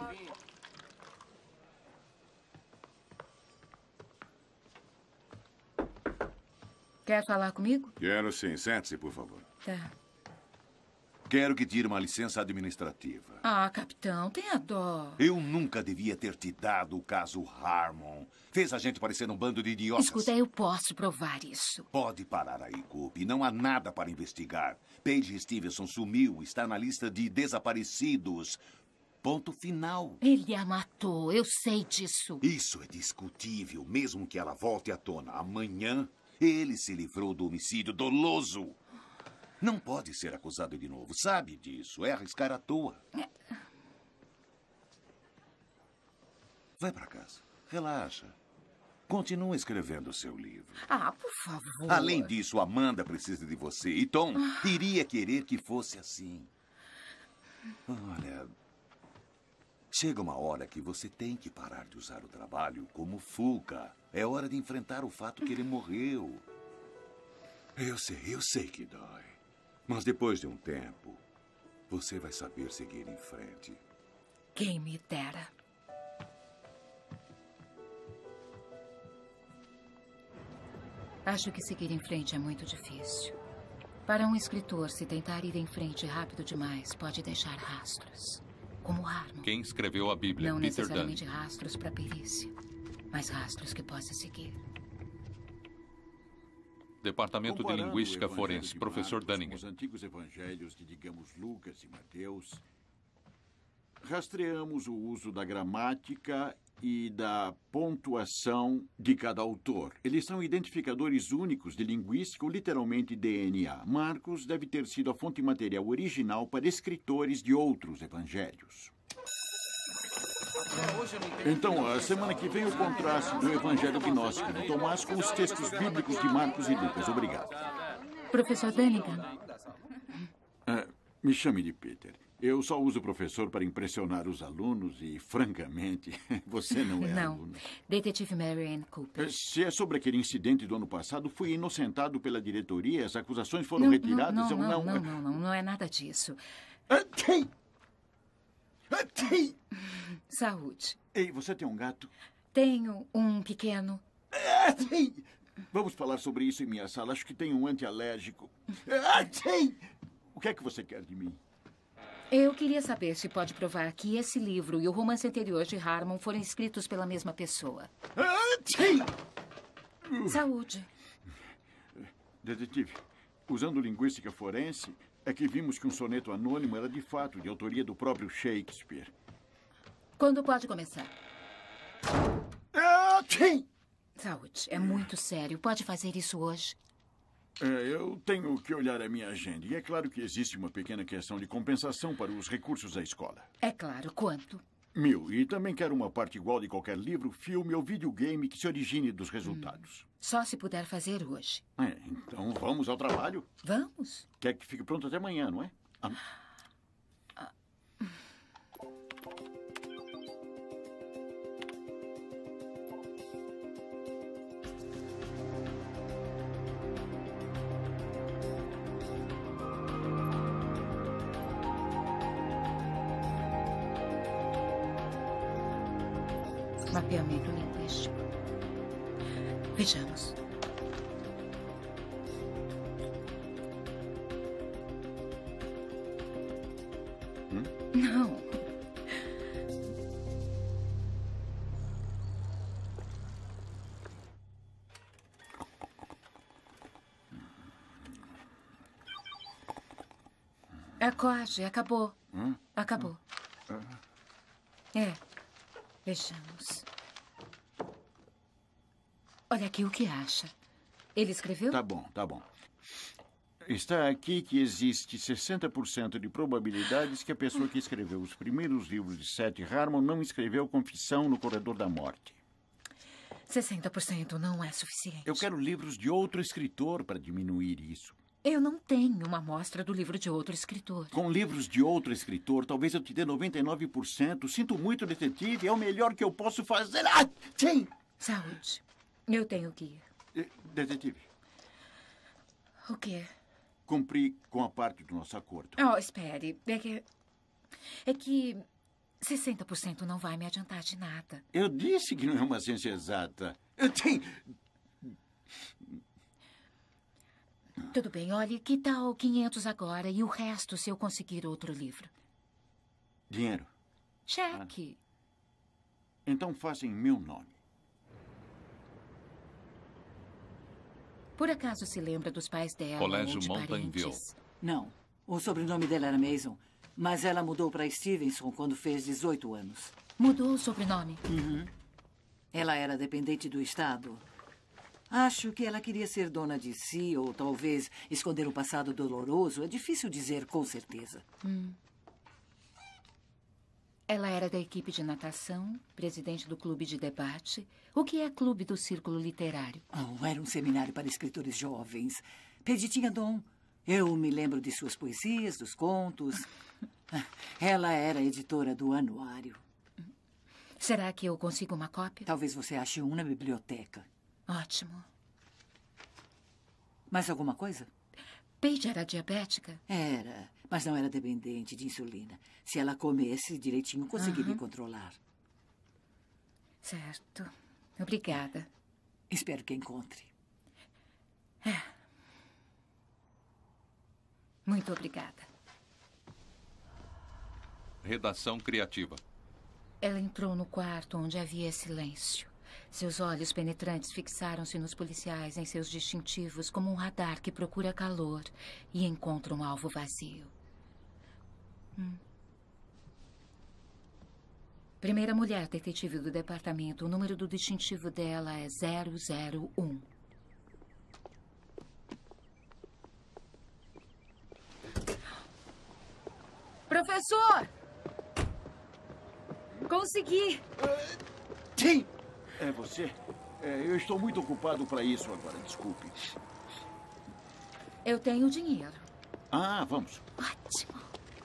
Speaker 5: Quer falar comigo?
Speaker 8: Quero sim. Sente-se, por favor.
Speaker 5: Tá.
Speaker 8: Quero que tire uma licença administrativa.
Speaker 5: Ah, capitão, tenha dó.
Speaker 8: Eu nunca devia ter te dado o caso Harmon. Fez a gente parecer um bando de idiotas.
Speaker 5: Escuta, eu posso provar isso.
Speaker 8: Pode parar aí, Guppy. Não há nada para investigar. Paige Stevenson sumiu. Está na lista de desaparecidos. Ponto final.
Speaker 5: Ele a matou. Eu sei disso.
Speaker 8: Isso é discutível. Mesmo que ela volte à tona amanhã, ele se livrou do homicídio doloso. Não pode ser acusado de novo. Sabe disso. É arriscar à toa. Vai para casa. Relaxa. Continua escrevendo seu livro.
Speaker 5: Ah, por favor.
Speaker 8: Além disso, Amanda precisa de você. E Tom iria querer que fosse assim. Olha, chega uma hora que você tem que parar de usar o trabalho como fuga. É hora de enfrentar o fato que ele morreu. Eu sei que dói. Mas depois de um tempo, você vai saber seguir em frente.
Speaker 5: Quem me dera. Acho que seguir em frente é muito difícil. Para um escritor, se tentar ir em frente rápido demais, pode deixar rastros. Como Harmon.
Speaker 4: Quem escreveu a Bíblia?
Speaker 5: Não
Speaker 4: Peter
Speaker 5: necessariamente
Speaker 4: Dunning.
Speaker 5: rastros para perícia, mas rastros que possa seguir.
Speaker 4: Departamento de
Speaker 18: Comparando
Speaker 4: Linguística
Speaker 18: o Evangelho
Speaker 4: Forense,
Speaker 18: de
Speaker 4: professor
Speaker 18: Marcos
Speaker 4: Dunning.
Speaker 18: com os antigos evangelhos de, digamos, Lucas e Mateus, rastreamos o uso da gramática e da pontuação de cada autor. Eles são identificadores únicos de linguística ou literalmente DNA. Marcos deve ter sido a fonte material original para escritores de outros evangelhos. Então, a semana que vem, o contraste do Evangelho Gnóstico de Tomás com os textos bíblicos de Marcos e Lucas. Obrigado.
Speaker 5: Professor Dunning.
Speaker 18: Me chame de Peter. Eu só uso professor para impressionar os alunos e, francamente, você não é
Speaker 5: Não.
Speaker 18: aluno.
Speaker 5: Detetive Marianne Cooper.
Speaker 18: Se é sobre aquele incidente do ano passado, fui inocentado pela diretoria, as acusações foram retiradas.
Speaker 5: Não é nada disso. Saúde.
Speaker 18: Ei, você tem um gato?
Speaker 5: Tenho um pequeno.
Speaker 18: Vamos falar sobre isso em minha sala. Acho que tem um antialérgico. O que é que você quer de mim?
Speaker 5: Eu queria saber se pode provar que esse livro e o romance anterior de Harmon foram escritos pela mesma pessoa. Saúde.
Speaker 18: Detetive, usando linguística forense, é que vimos que um soneto anônimo era de fato de autoria do próprio Shakespeare.
Speaker 5: Quando pode começar? Saúde, é muito sério. Pode fazer isso hoje?
Speaker 18: Eu tenho que olhar a minha agenda. E é claro que existe uma pequena questão de compensação para os recursos da escola.
Speaker 5: É claro. Quanto?
Speaker 18: 1000. E também quero uma parte igual de qualquer livro, filme ou videogame que se origine dos resultados.
Speaker 5: Só se puder fazer hoje.
Speaker 18: Então vamos ao trabalho?
Speaker 5: Vamos.
Speaker 18: Quer que fique pronto até amanhã, não é?
Speaker 5: Mapeamento linguístico. Vejamos. Não. Acorde, acabou. Acabou. Vejamos. Olha aqui o que acha. Ele escreveu?
Speaker 18: Tá bom. Está aqui que existe 60% de probabilidades que a pessoa que escreveu os primeiros livros de Seth Harmon não escreveu Confissão no Corredor da Morte.
Speaker 5: 60% não é suficiente.
Speaker 18: Eu quero livros de outro escritor para diminuir isso.
Speaker 5: Eu não tenho uma amostra do livro de outro escritor.
Speaker 18: Com livros de outro escritor, talvez eu te dê 99%. Sinto muito, detetive. É o melhor que eu posso fazer.
Speaker 5: Saúde. Eu tenho que ir.
Speaker 18: Detetive.
Speaker 5: O quê?
Speaker 18: cumpri com a parte do nosso acordo.
Speaker 19: Oh, espere. É que 60% não vai me adiantar de nada.
Speaker 18: Eu disse que não é uma ciência exata. Eu tenho...
Speaker 19: Tudo bem, olhe, que tal 500 agora e o resto se eu conseguir outro livro?
Speaker 18: Dinheiro?
Speaker 19: Cheque.
Speaker 18: Então faça em meu nome.
Speaker 19: Por acaso se lembra dos pais dela?
Speaker 4: Colégio
Speaker 19: ou de
Speaker 4: Mountain View.
Speaker 19: parentes?
Speaker 20: Não. O sobrenome dela era Mason. Mas ela mudou para Stevenson quando fez 18 anos.
Speaker 19: Mudou o sobrenome?
Speaker 20: Uhum. Ela era dependente do Estado. Acho que ela queria ser dona de si ou talvez esconder um passado doloroso. É difícil dizer com certeza.
Speaker 19: Ela era da equipe de natação, presidente do clube de debate. O que é clube do círculo literário?
Speaker 20: Oh, era um seminário para escritores jovens. Paige tinha dom. Eu me lembro de suas poesias, dos contos. Ela era editora do anuário.
Speaker 19: Será que eu consigo uma cópia?
Speaker 20: Talvez você ache um na biblioteca.
Speaker 19: Ótimo.
Speaker 20: Mais alguma coisa?
Speaker 19: Paige era diabética?
Speaker 20: Era, mas não era dependente de insulina. Se ela comesse direitinho, conseguiria controlar.
Speaker 19: Certo. Obrigada.
Speaker 20: Espero que encontre.
Speaker 19: Muito obrigada.
Speaker 4: Redação criativa.
Speaker 19: Ela entrou no quarto onde havia silêncio. Seus olhos penetrantes fixaram-se nos policiais em seus distintivos como um radar que procura calor e encontra um alvo vazio. Primeira mulher detetive do departamento. O número do distintivo dela é 001. Professor! Consegui!
Speaker 18: Sim! É você? Eu estou muito ocupado para isso agora, desculpe.
Speaker 19: Eu tenho dinheiro.
Speaker 18: Ah, vamos.
Speaker 19: Ótimo.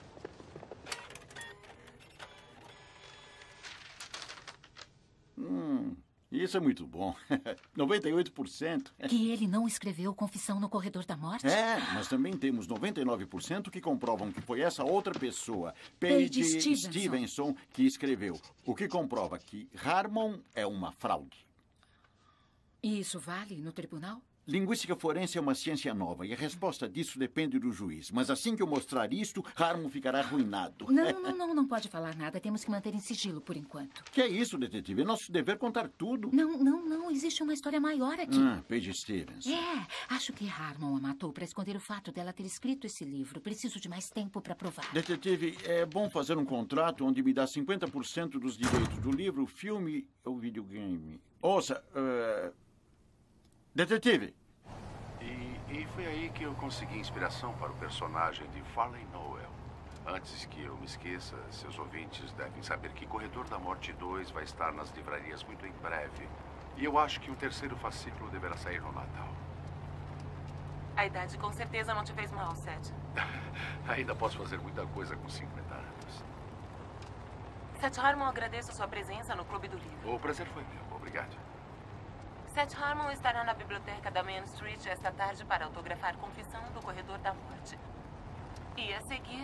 Speaker 18: Isso é muito bom. 98%.
Speaker 19: Que ele não escreveu Confissão no Corredor da Morte?
Speaker 18: Mas também temos 99% que comprovam que foi essa outra pessoa, Paige Stevenson, que escreveu. O que comprova que Harmon é uma fraude.
Speaker 19: E isso vale no tribunal?
Speaker 18: Linguística forense é uma ciência nova e a resposta disso depende do juiz. Mas assim que eu mostrar isto, Harmon ficará arruinado.
Speaker 19: Não pode falar nada. Temos que manter em sigilo por enquanto.
Speaker 18: Que é isso, detetive? É nosso dever contar tudo.
Speaker 19: Não. Existe uma história maior aqui.
Speaker 18: Paige Stevenson.
Speaker 19: Acho que Harmon a matou para esconder o fato dela ter escrito esse livro. Preciso de mais tempo para provar.
Speaker 18: Detetive, é bom fazer um contrato onde me dá 50% dos direitos do livro, filme ou videogame. Ouça, detetive.
Speaker 9: E foi aí que eu consegui inspiração para o personagem de Farley Noel. Antes que eu me esqueça, seus ouvintes devem saber que Corredor da Morte 2 vai estar nas livrarias muito em breve. E eu acho que o terceiro fascículo deverá sair no Natal.
Speaker 21: A idade com certeza não te fez mal, Seth.
Speaker 9: Ainda posso fazer muita coisa com 50 anos.
Speaker 21: Seth Harmon, agradeço sua presença no Clube do Livro.
Speaker 9: O prazer foi meu. Obrigado.
Speaker 21: Seth Harmon estará na biblioteca da Main Street esta tarde para autografar Confissão do Corredor da Morte. E a seguir...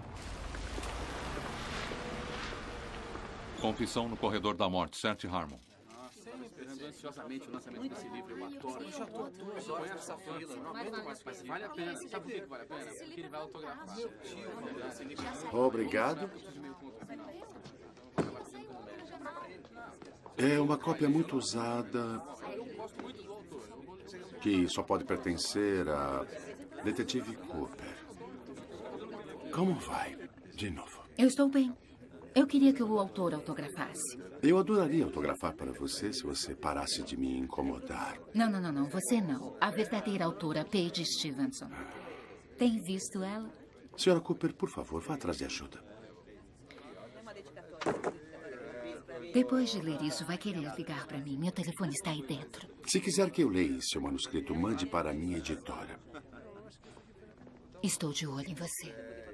Speaker 4: Confissão no Corredor da Morte, Seth Harmon.
Speaker 6: Esperando ansiosamente o lançamento desse livro. Eu adoro. Eu já tô. Você conhece essa fila? Não aguento mais. Mas vale a pena. Sabe por que vale a pena? Porque ele vai autografar.
Speaker 9: Obrigado. É uma cópia muito usada que só pode pertencer a Detetive Cooper. Como vai? De novo.
Speaker 19: Eu estou bem. Eu queria que o autor autografasse.
Speaker 9: Eu adoraria autografar para você se você parasse de me incomodar.
Speaker 19: Não. Você não. A verdadeira autora, Paige Stevenson. Tem visto ela?
Speaker 9: Senhora Cooper, por favor, vá atrás de ajuda.
Speaker 19: Depois de ler isso, vai querer ligar para mim. Meu telefone está aí dentro.
Speaker 9: Se quiser que eu leia seu manuscrito, mande para a minha editora.
Speaker 19: Estou de olho em você.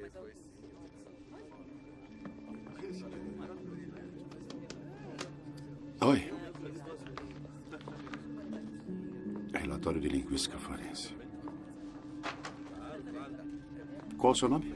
Speaker 9: Oi. Relatório de linguística forense. Qual o seu nome?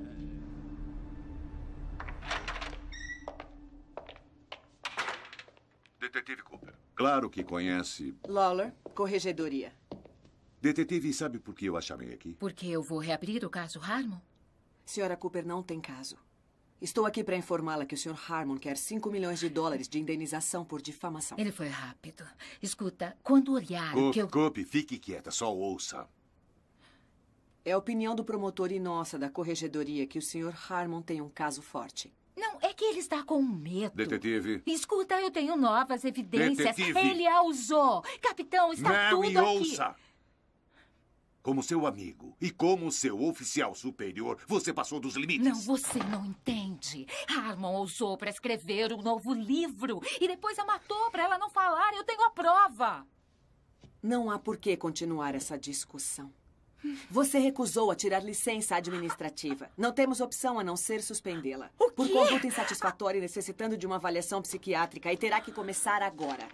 Speaker 8: Detetive Cooper. Claro que conhece.
Speaker 13: Lawler, Corregedoria.
Speaker 8: Detetive, sabe por que eu a chamei aqui?
Speaker 19: Porque eu vou reabrir o caso Harmon?
Speaker 13: Senhora Cooper, não tem caso. Estou aqui para informá-la que o Sr. Harmon quer $5 milhões de indenização por difamação.
Speaker 19: Ele foi rápido. Escuta, quando olhar que eu...
Speaker 8: Coop, fique quieta, só ouça.
Speaker 13: É a opinião do promotor e nossa da Corregedoria que o Sr. Harmon tem um caso forte.
Speaker 19: Não, é que ele está com medo.
Speaker 8: Detetive.
Speaker 19: Escuta, eu tenho novas evidências.
Speaker 8: Detetive.
Speaker 19: Ele a usou. Capitão, está
Speaker 8: Mary,
Speaker 19: tudo aqui.
Speaker 8: ouça. Como seu amigo e como seu oficial superior, você passou dos limites.
Speaker 19: Não, você não entende. Harmon ousou para escrever um novo livro e depois a matou para ela não falar. Eu tenho a prova.
Speaker 13: Não há por que continuar essa discussão. Você recusou a tirar licença administrativa. Não temos opção a não ser suspendê-la. Por conduta insatisfatória e necessitando de uma avaliação psiquiátrica. E terá que começar agora.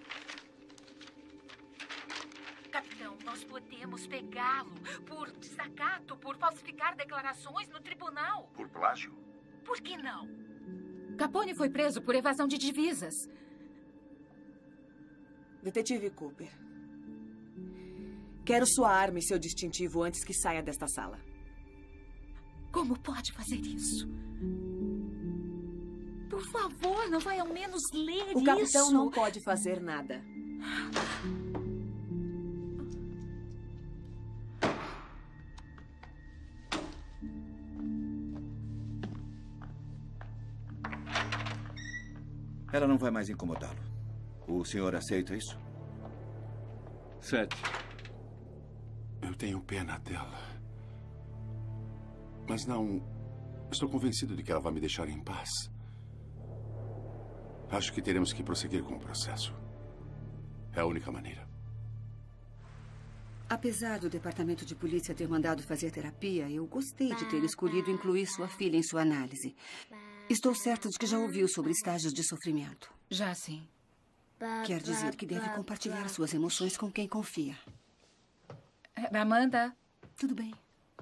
Speaker 19: Capitão, nós podemos pegá-lo por desacato, por falsificar declarações no tribunal.
Speaker 8: Por plágio?
Speaker 19: Por que não? Capone foi preso por evasão de divisas.
Speaker 13: Detetive Cooper. Quero sua arma e seu distintivo antes que saia desta sala.
Speaker 19: Como pode fazer isso? Por favor, não vai ao menos ler isso?
Speaker 13: O capitão não pode fazer nada.
Speaker 14: Ela não vai mais incomodá-lo. O senhor aceita isso?
Speaker 11: 7.
Speaker 9: Eu tenho pena dela. Mas não... Estou convencido de que ela vai me deixar em paz. Acho que teremos que prosseguir com o processo. É a única maneira.
Speaker 1: Apesar do departamento de polícia ter mandado fazer terapia, eu gostei de ter escolhido incluir sua filha em sua análise. Estou certa de que já ouviu sobre estágios de sofrimento.
Speaker 19: Já sim.
Speaker 1: Quer dizer que deve compartilhar suas emoções com quem confia.
Speaker 19: Amanda?
Speaker 1: Tudo bem.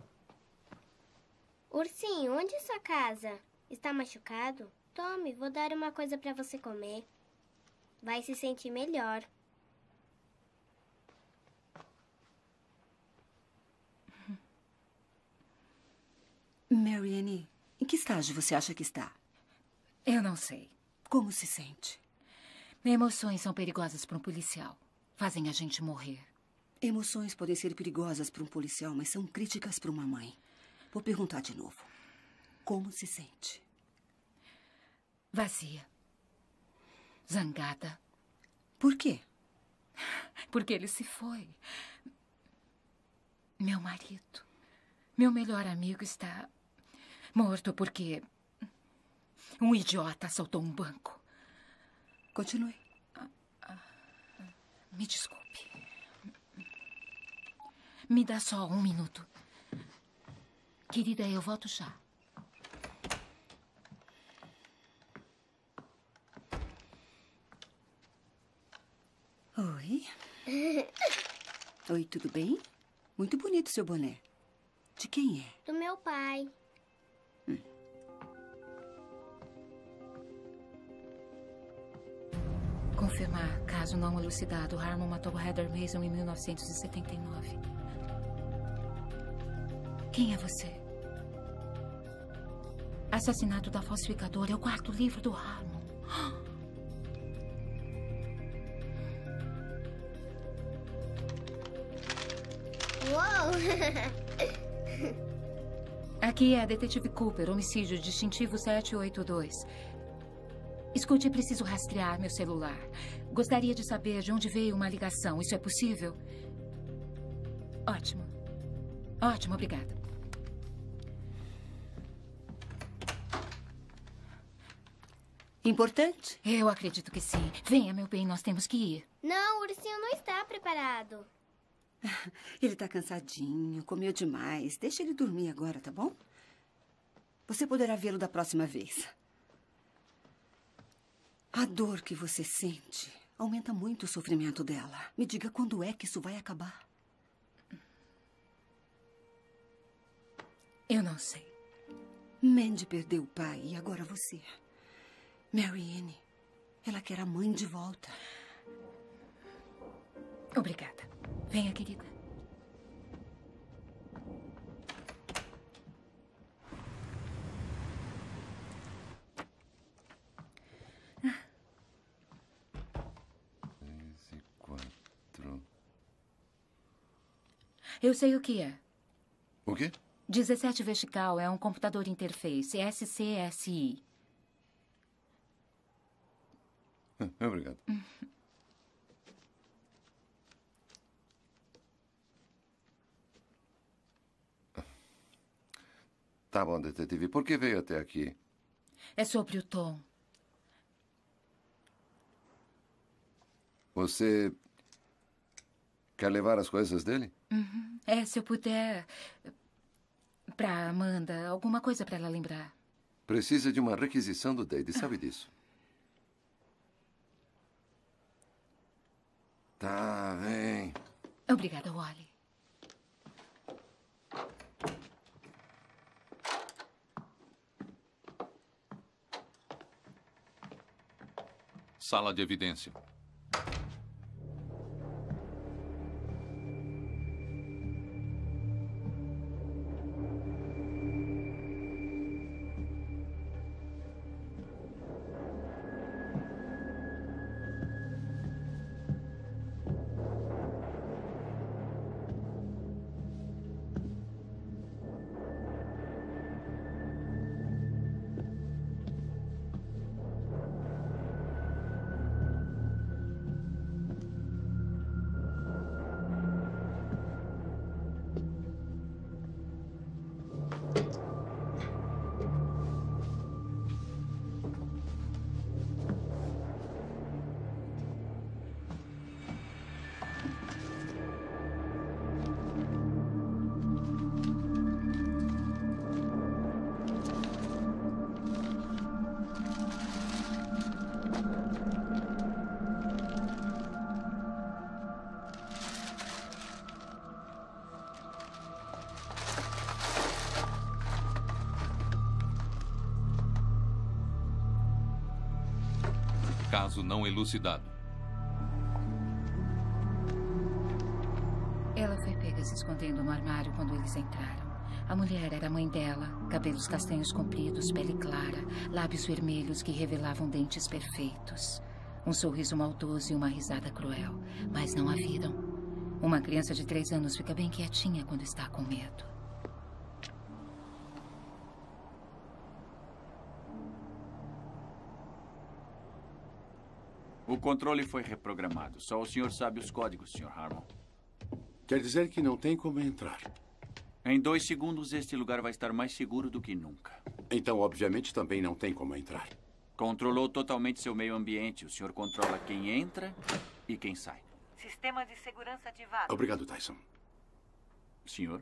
Speaker 22: Ursinho, onde é sua casa? Está machucado? Tome, vou dar uma coisa para você comer. Vai se sentir melhor.
Speaker 1: Marianne, em que estágio você acha que está?
Speaker 19: Eu não sei.
Speaker 1: Como se sente?
Speaker 19: Emoções são perigosas para um policial. Fazem a gente morrer.
Speaker 1: Emoções podem ser perigosas para um policial, mas são críticas para uma mãe. Vou perguntar de novo. Como se sente?
Speaker 19: Vazia. Zangada.
Speaker 1: Por quê?
Speaker 19: Porque ele se foi. Meu marido, meu melhor amigo está morto porque um idiota assaltou um banco.
Speaker 1: Continue.
Speaker 19: Me desculpe. Me dá só 1 minuto. Querida, eu volto já.
Speaker 1: Oi. Oi, tudo bem? Muito bonito seu boné. De quem é?
Speaker 22: Do meu pai.
Speaker 19: Confirmar, caso não elucidado, Harmon matou Heather Mason em 1979. Quem é você? Assassinato da falsificadora é o 4º livro do Harmon.
Speaker 22: Uou!
Speaker 19: Aqui é a Detetive Cooper, homicídio distintivo 782. Escute, preciso rastrear meu celular. Gostaria de saber de onde veio uma ligação. Isso é possível? Ótimo. Ótimo, obrigada.
Speaker 1: Importante?
Speaker 19: Eu acredito que sim. Venha, meu bem, nós temos que ir.
Speaker 22: Não, o ursinho não está preparado.
Speaker 1: Ele está cansadinho, comeu demais. Deixa ele dormir agora, tá bom? Você poderá vê-lo da próxima vez. A dor que você sente aumenta muito o sofrimento dela. Me diga quando é que isso vai acabar.
Speaker 19: Eu não sei.
Speaker 1: Mandy perdeu o pai e agora você. Marianne, ela quer a mãe de volta.
Speaker 19: Obrigada. Venha, querida. Eu sei o que é.
Speaker 10: O quê?
Speaker 19: 17 vertical é um computador interface, SCSI.
Speaker 10: Obrigado. Tá bom, detetive. Por que veio até aqui?
Speaker 19: É sobre o Tom.
Speaker 10: Você quer levar as coisas dele?
Speaker 19: Uhum. É, se eu puder... Pra Amanda, alguma coisa pra ela lembrar.
Speaker 10: Precisa de uma requisição do Dade, sabe disso? Tá, vem.
Speaker 19: Obrigada, Wally.
Speaker 4: Sala de evidência. Caso não elucidado.
Speaker 19: Ela foi pega se escondendo no armário quando eles entraram. A mulher era a mãe dela, cabelos castanhos compridos, pele clara, lábios vermelhos que revelavam dentes perfeitos. Um sorriso maldoso e uma risada cruel, mas não a viram. Uma criança de 3 anos fica bem quietinha quando está com medo.
Speaker 18: O controle foi reprogramado. Só o senhor sabe os códigos, Sr. Harmon.
Speaker 9: Quer dizer que não tem como entrar.
Speaker 18: Em 2 segundos, este lugar vai estar mais seguro do que nunca.
Speaker 9: Então, obviamente, também não tem como entrar.
Speaker 18: Controlou totalmente seu meio ambiente. O senhor controla quem entra e quem sai.
Speaker 21: Sistema de segurança ativado.
Speaker 9: Obrigado, Tyson.
Speaker 18: Senhor?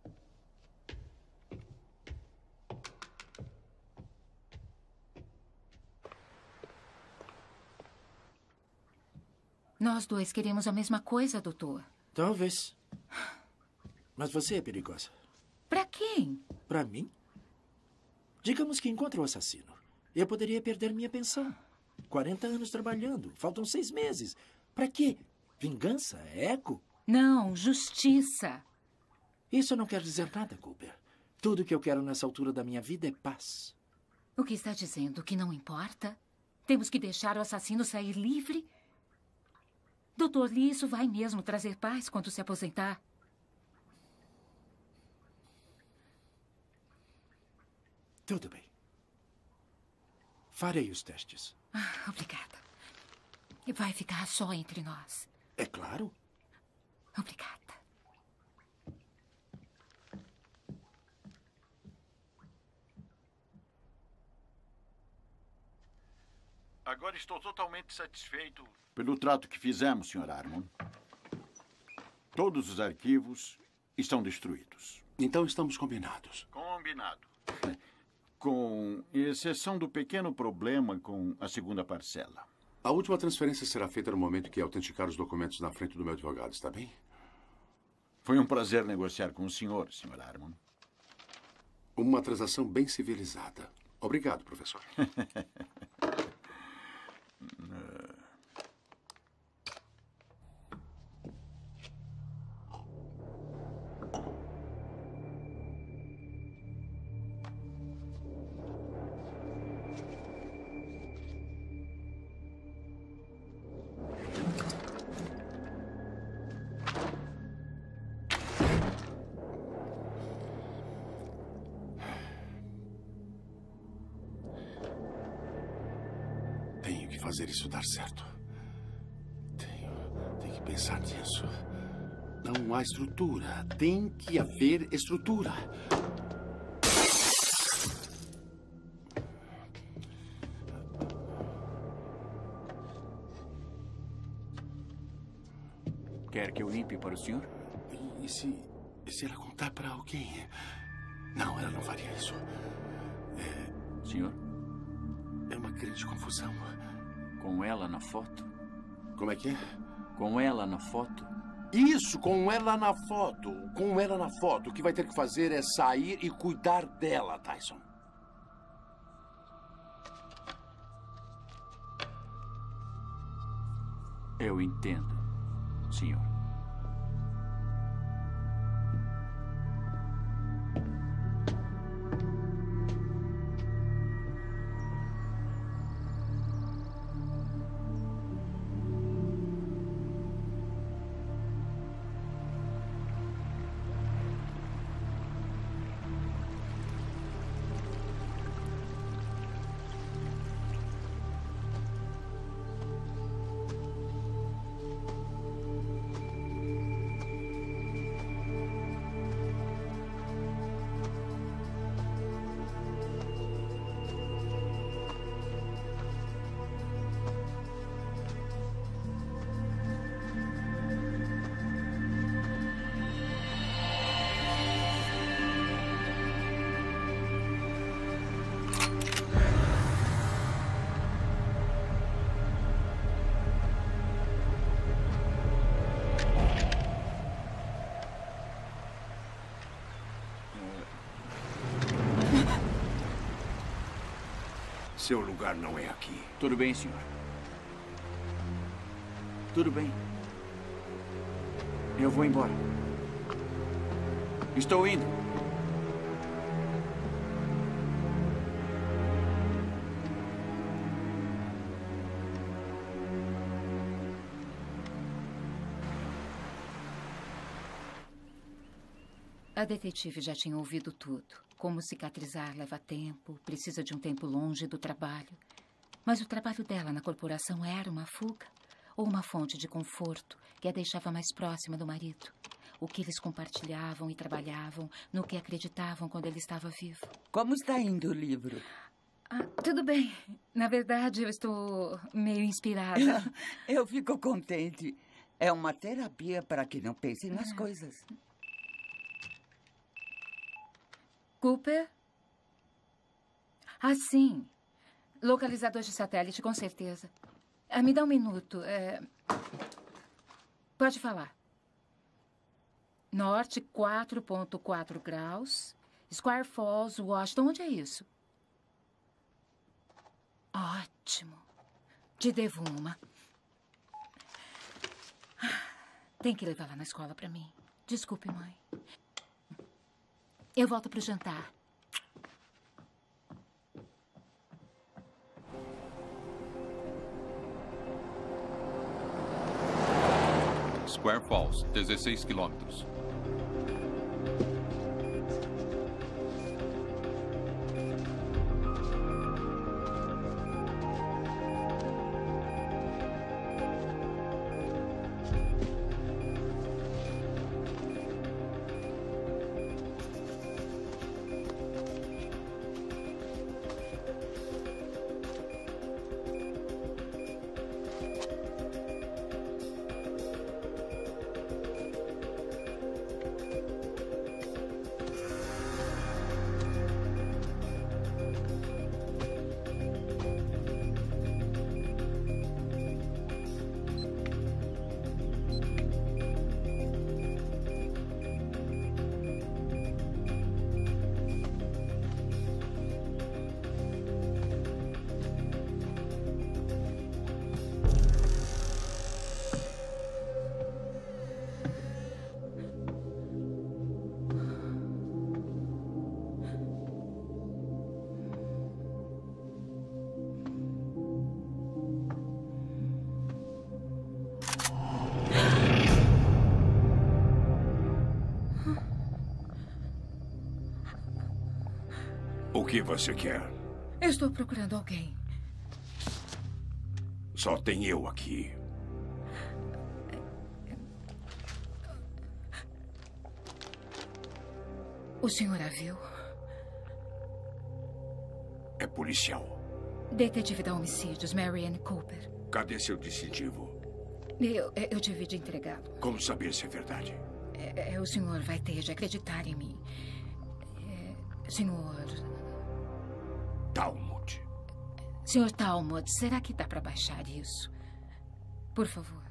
Speaker 19: Nós dois queremos a mesma coisa, doutor.
Speaker 15: Talvez. Mas você é perigosa.
Speaker 19: Pra quem?
Speaker 15: Pra mim? Digamos que encontre o assassino. Eu poderia perder minha pensão. 40 anos trabalhando. Faltam 6 meses. Pra quê? Vingança? Eco?
Speaker 19: Não, justiça.
Speaker 15: Isso não quer dizer nada, Cooper. Tudo que eu quero nessa altura da minha vida é paz.
Speaker 19: O que está dizendo? Que não importa? Temos que deixar o assassino sair livre? Doutor Lee, isso vai mesmo trazer paz quando se aposentar?
Speaker 15: Tudo bem. Farei os testes.
Speaker 19: Obrigada. E vai ficar só entre nós.
Speaker 15: É claro.
Speaker 19: Obrigada.
Speaker 18: Agora estou totalmente satisfeito pelo trato que fizemos, Sr. Harmon. Todos os arquivos estão destruídos.
Speaker 9: Então estamos combinados.
Speaker 18: Combinado. Com exceção do pequeno problema com a segunda parcela.
Speaker 9: A última transferência será feita no momento que autenticar os documentos na frente do meu advogado, está bem?
Speaker 18: Foi um prazer negociar com o senhor, Sr. Harmon.
Speaker 9: Uma transação bem civilizada. Obrigado, professor. Tenho que fazer isso dar certo. Tenho que pensar nisso. Não há estrutura. Tem que haver estrutura.
Speaker 15: Quer que eu limpe para o senhor?
Speaker 9: E se ela contar para alguém? Não, ela não faria isso.
Speaker 15: Senhor?
Speaker 9: É uma grande confusão.
Speaker 15: Com ela na foto?
Speaker 9: Como é que é?
Speaker 15: Com ela na foto?
Speaker 9: Isso, com ela na foto. Com ela na foto. O que vai ter que fazer é sair e cuidar dela, Tyson.
Speaker 15: Eu entendo, senhor.
Speaker 9: Seu lugar não é aqui.
Speaker 15: Tudo bem, senhor. Tudo bem. Eu vou embora. Estou indo.
Speaker 19: A detetive já tinha ouvido tudo. Como cicatrizar leva tempo, precisa de um tempo longe do trabalho. Mas o trabalho dela na corporação era uma fuga ou uma fonte de conforto que a deixava mais próxima do marido. O que eles compartilhavam e trabalhavam, no que acreditavam quando ele estava vivo.
Speaker 3: Como está indo o livro?
Speaker 19: Tudo bem. Na verdade, eu estou meio inspirada.
Speaker 3: Eu fico contente. É uma terapia para que não pense nas coisas.
Speaker 19: Cooper? Sim. Localizador de satélite, com certeza. Me dá um minuto. Pode falar. Norte, 4,4 graus. Square Falls, Washington. Onde é isso? Ótimo. Te devo uma. Tem que levá-la na escola para mim. Desculpe, mãe. Eu volto para o jantar.
Speaker 4: Square Falls, 16 quilômetros.
Speaker 7: O que você quer?
Speaker 19: Eu estou procurando alguém.
Speaker 7: Só tem eu aqui.
Speaker 19: O senhor a viu?
Speaker 7: É policial.
Speaker 19: Detetive da homicídios, Marianne Cooper.
Speaker 7: Cadê seu distintivo?
Speaker 19: Eu tive de entregá-lo.
Speaker 7: Como saber se é verdade?
Speaker 19: O senhor vai ter de acreditar em mim. Senhor...
Speaker 7: Talmud.
Speaker 19: Senhor Talmud, será que dá para baixar isso? Por favor.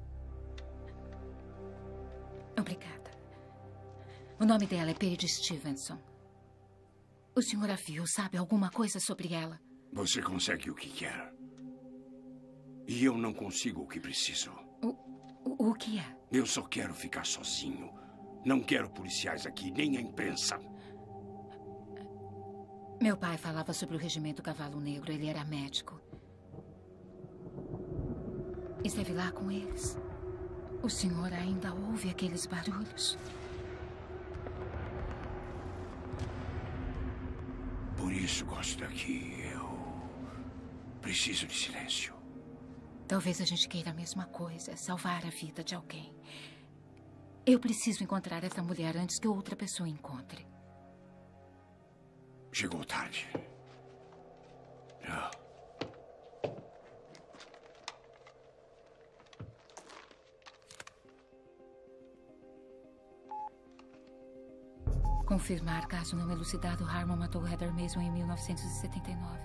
Speaker 19: Obrigada. O nome dela é Paige Stevenson. O senhor a viu, sabe alguma coisa sobre ela?
Speaker 7: Você consegue o que quer. E eu não consigo o que preciso.
Speaker 19: O que é?
Speaker 7: Eu só quero ficar sozinho. Não quero policiais aqui, nem a imprensa.
Speaker 19: Meu pai falava sobre o Regimento Cavalo Negro. Ele era médico. Esteve lá com eles. O senhor ainda ouve aqueles barulhos?
Speaker 7: Por isso gosto daqui. Eu preciso de silêncio.
Speaker 19: Talvez a gente queira a mesma coisa, salvar a vida de alguém. Eu preciso encontrar essa mulher antes que outra pessoa encontre.
Speaker 7: Chegou tarde.
Speaker 19: Confirmar caso não elucidado, Harmon matou Heather Mason em 1979.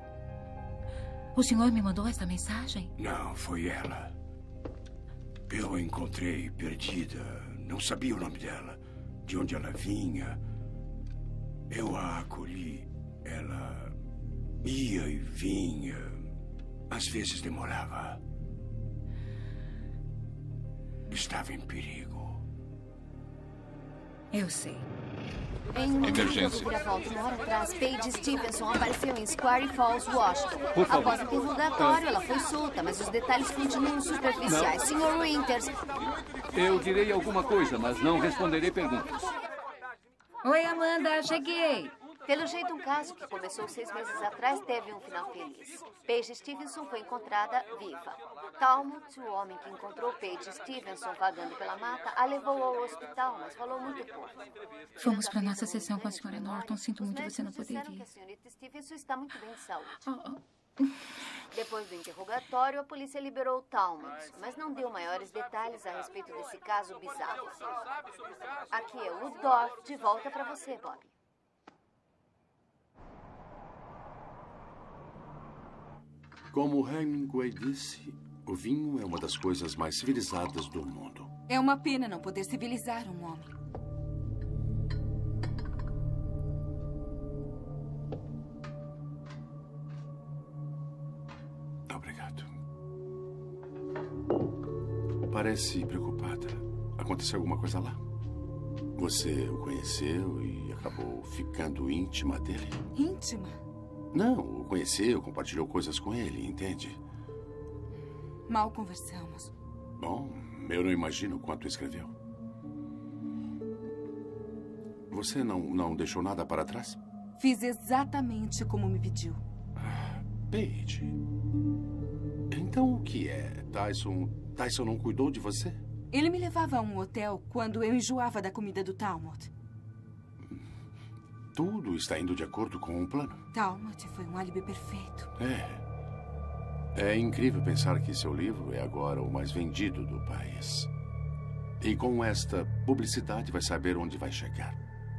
Speaker 19: O senhor me mandou esta mensagem?
Speaker 7: Não, foi ela. Eu a encontrei perdida. Não sabia o nome dela, de onde ela vinha. Eu a acolhi. Ela ia e vinha. Às vezes demorava. Estava em perigo.
Speaker 19: Eu sei.
Speaker 12: Em uma
Speaker 4: Emergência.
Speaker 12: reviravolta uma hora atrás, Paige Stevenson apareceu em Square Falls, Washington.
Speaker 11: Por favor.
Speaker 12: Após o interrogatório, ela foi solta, mas os detalhes continuam superficiais. Sr. Winters.
Speaker 11: Eu direi alguma coisa, mas não responderei perguntas.
Speaker 19: Oi, Amanda, cheguei.
Speaker 12: Pelo jeito, um caso que começou 6 meses atrás teve um final feliz. Paige Stevenson foi encontrada viva. Talmud, o homem que encontrou Paige Stevenson vagando pela mata, a levou ao hospital, mas falou muito pouco.
Speaker 19: Fomos para nossa sessão com a senhora Norton. Sinto muito, você não
Speaker 12: Disseram que
Speaker 19: poderia.
Speaker 12: a senhorita Stevenson está muito bem de saúde. Depois do interrogatório, a polícia liberou Talmud, mas não deu maiores detalhes a respeito desse caso bizarro. Aqui é o Dorf, de volta para você, Bob.
Speaker 9: Como Hemingway disse, o vinho é uma das coisas mais civilizadas do mundo.
Speaker 2: É uma pena não poder civilizar um homem.
Speaker 9: Obrigado. Parece preocupada. Aconteceu alguma coisa lá? Você o conheceu e acabou ficando íntima dele?
Speaker 2: Íntima?
Speaker 9: Não, o conheceu, compartilhou coisas com ele, entende?
Speaker 2: Mal conversamos.
Speaker 9: Bom, eu não imagino quanto escreveu. Você não deixou nada para trás?
Speaker 2: Fiz exatamente como me pediu.
Speaker 9: Paige. Então o que é? Tyson não cuidou de você?
Speaker 2: Ele me levava a um hotel quando eu enjoava da comida do Talmud.
Speaker 9: Tudo está indo de acordo com o plano.
Speaker 2: Talmud foi um álibi perfeito.
Speaker 9: É incrível pensar que seu livro é agora o mais vendido do país. E com esta publicidade vai saber onde vai chegar.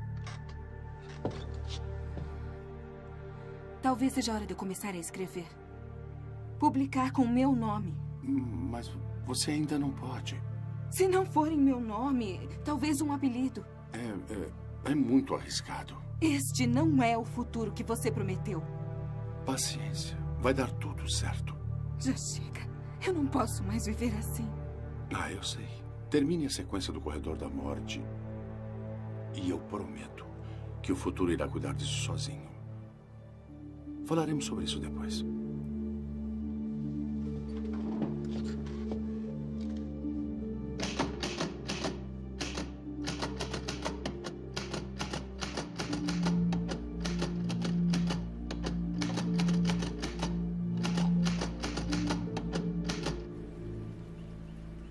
Speaker 2: Talvez seja a hora de eu começar a escrever. Publicar com meu nome.
Speaker 9: Mas você ainda não pode.
Speaker 2: Se não for em meu nome, talvez um apelido.
Speaker 9: É muito arriscado.
Speaker 2: Este não é o futuro que você prometeu.
Speaker 9: Paciência. Vai dar tudo certo.
Speaker 2: Já chega. Eu não posso mais viver assim.
Speaker 9: Eu sei. Termine a sequência do Corredor da Morte. E eu prometo que o futuro irá cuidar disso sozinho. Falaremos sobre isso depois.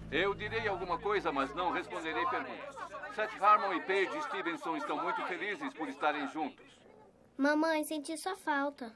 Speaker 11: Eu direi alguma coisa, mas não responderei perguntas. Seth Harmon e Paige Stevenson estão muito felizes por estarem juntos.
Speaker 22: Mamãe, senti sua falta.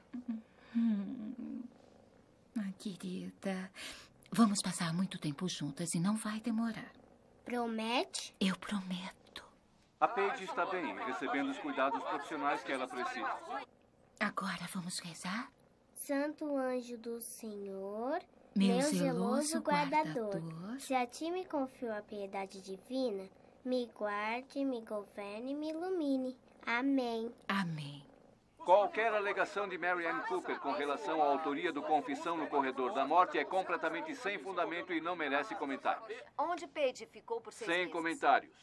Speaker 19: Querida, vamos passar muito tempo juntas e não vai demorar.
Speaker 22: Promete?
Speaker 19: Eu prometo.
Speaker 11: A Paige está bem, recebendo os cuidados profissionais que ela precisa.
Speaker 19: Agora vamos rezar?
Speaker 22: Santo anjo do Senhor,
Speaker 19: Meu
Speaker 22: zeloso
Speaker 19: zeloso
Speaker 22: guardador,
Speaker 19: guardador,
Speaker 22: se a ti me confio a piedade divina, me guarde, me governe e me ilumine. Amém.
Speaker 19: Amém.
Speaker 11: Qualquer alegação de Mary Ann Cooper com relação à autoria do Confissão no Corredor da Morte é completamente sem fundamento e não merece comentários.
Speaker 12: Onde Paige ficou por 6
Speaker 11: Sem
Speaker 12: meses?
Speaker 11: comentários.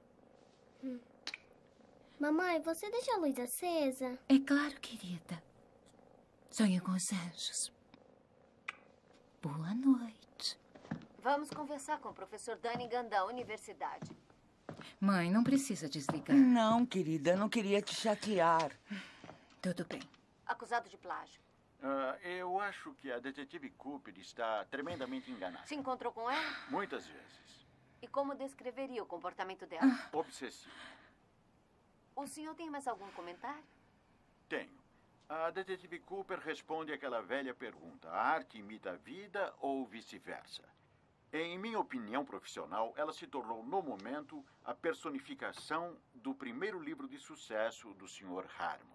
Speaker 22: Mamãe, você deixa a luz acesa?
Speaker 19: É claro, querida. Sonho com os anjos. Boa noite.
Speaker 12: Vamos conversar com o professor Dunnigan da universidade.
Speaker 19: Mãe, não precisa desligar.
Speaker 3: Não, querida, eu não queria te chatear.
Speaker 19: Tudo bem.
Speaker 12: Acusado de plágio.
Speaker 18: Eu acho que a detetive Cooper está tremendamente enganada.
Speaker 12: Se encontrou com ela?
Speaker 18: Muitas vezes.
Speaker 12: E como descreveria o comportamento dela?
Speaker 18: Obsessivo.
Speaker 12: O senhor tem mais algum comentário?
Speaker 18: Tenho. A detetive Cooper responde àquela velha pergunta: a arte imita a vida ou vice-versa? Em minha opinião profissional, ela se tornou, no momento, a personificação do primeiro livro de sucesso do Sr. Harmon.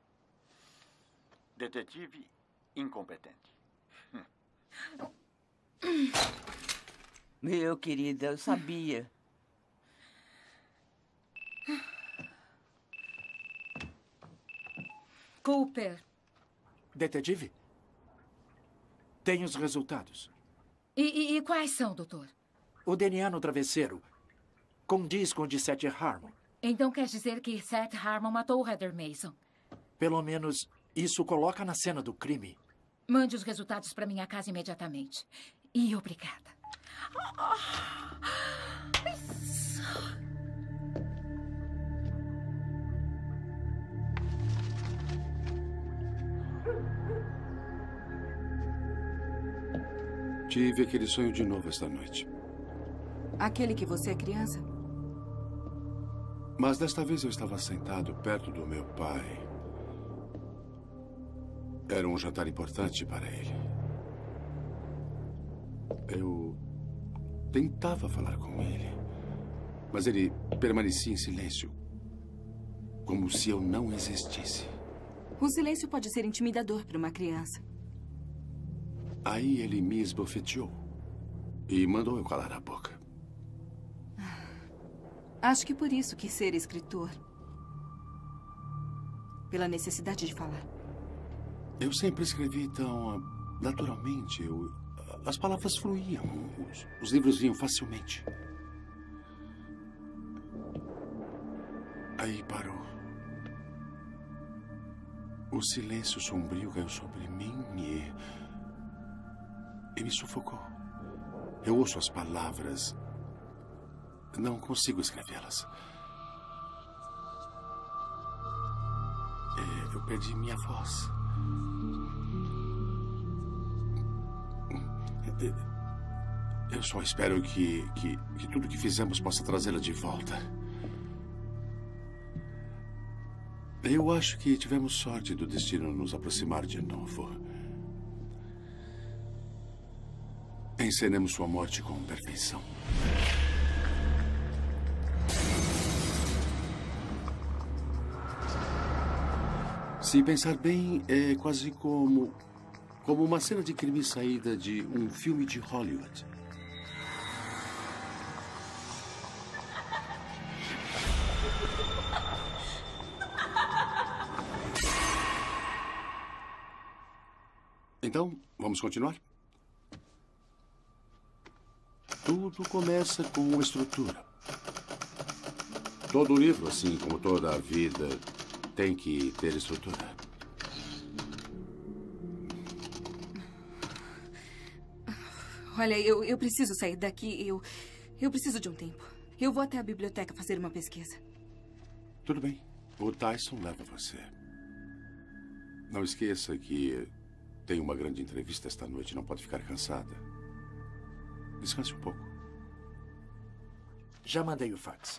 Speaker 18: Detetive incompetente.
Speaker 3: Meu querida, eu sabia.
Speaker 19: Cooper.
Speaker 15: Detetive? Tem os resultados.
Speaker 19: E quais são, doutor?
Speaker 15: O DNA no travesseiro condiz com o de Seth Harmon.
Speaker 19: Então quer dizer que Seth Harmon matou Heather Mason?
Speaker 15: Pelo menos isso coloca na cena do crime.
Speaker 19: Mande os resultados para minha casa imediatamente. E obrigada.
Speaker 9: Tive aquele sonho de novo esta noite.
Speaker 2: Aquele que você é criança?
Speaker 9: Mas desta vez eu estava sentado perto do meu pai. Era um jantar importante para ele. Eu tentava falar com ele, mas ele permanecia em silêncio, como se eu não existisse.
Speaker 2: O silêncio pode ser intimidador para uma criança.
Speaker 9: Aí ele me esbofeteou e mandou eu calar a boca.
Speaker 2: Acho que por isso quis ser escritor. Pela necessidade de falar.
Speaker 9: Eu sempre escrevi tão naturalmente. As palavras fluíam. Os livros vinham facilmente. Aí parou. O silêncio sombrio caiu sobre mim e me sufocou. Eu ouço as palavras. Não consigo escrevê-las. Eu perdi minha voz. Eu só espero que tudo que fizemos possa trazê-la de volta. Eu acho que tivemos sorte do destino nos aproximar de novo. Encenemos sua morte com perfeição. Se pensar bem, é quase como uma cena de crime saída de um filme de Hollywood. Então, vamos continuar? Tudo começa com uma estrutura. Todo livro, assim como toda a vida, tem que ter estrutura.
Speaker 2: Olha, eu preciso sair daqui. Eu preciso de um tempo. Eu vou até a biblioteca fazer uma pesquisa.
Speaker 9: Tudo bem. O Tyson leva você. Não esqueça que tem uma grande entrevista esta noite. Não pode ficar cansada. Descanse um pouco.
Speaker 15: Já mandei o fax.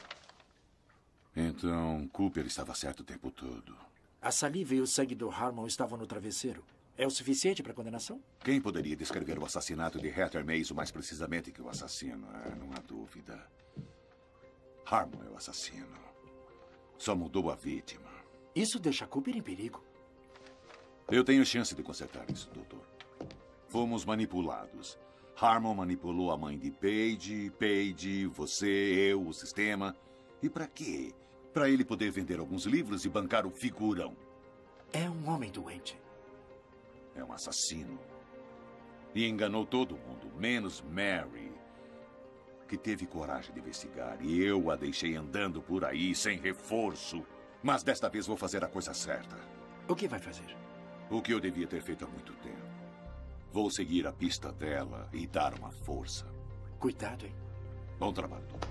Speaker 8: Então, Cooper estava certo o tempo todo.
Speaker 15: A saliva e o sangue do Harmon estavam no travesseiro. É o suficiente para a condenação?
Speaker 8: Quem poderia descrever o assassinato de Heather Mason mais precisamente que o assassino? Não há dúvida. Harmon é o assassino. Só mudou a vítima.
Speaker 15: Isso deixa Cooper em perigo.
Speaker 8: Eu tenho chance de consertar isso, doutor. Fomos manipulados. Harmon manipulou a mãe de Paige, você, eu, o sistema. E para quê? Para ele poder vender alguns livros e bancar o figurão.
Speaker 15: É um homem doente.
Speaker 8: É um assassino. E enganou todo mundo, menos Mary, que teve coragem de investigar. E eu a deixei andando por aí sem reforço. Mas desta vez vou fazer a coisa certa.
Speaker 15: O que vai fazer?
Speaker 8: O que eu devia ter feito há muito tempo. Vou seguir a pista dela e dar uma força.
Speaker 15: Cuidado, hein?
Speaker 8: Bom trabalho, doutor.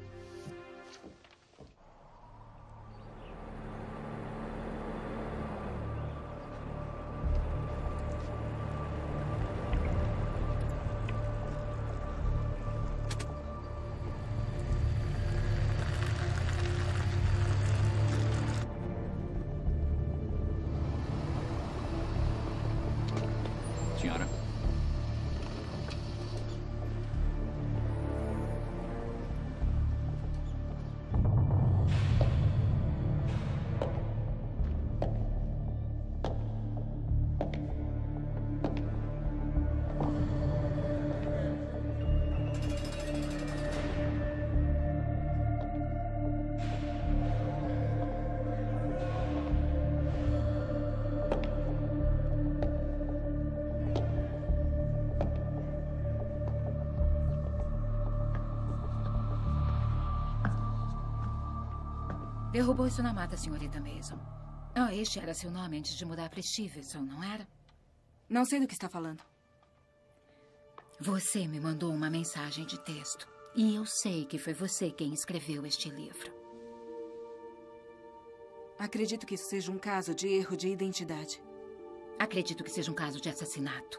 Speaker 11: Senhora?
Speaker 19: Derrubou isso na mata, senhorita Mason. Este era seu nome antes de mudar para Stevenson, não era?
Speaker 2: Não sei do que está falando.
Speaker 19: Você me mandou uma mensagem de texto. E eu sei que foi você quem escreveu este livro.
Speaker 2: Acredito que isso seja um caso de erro de identidade.
Speaker 19: Acredito que seja um caso de assassinato.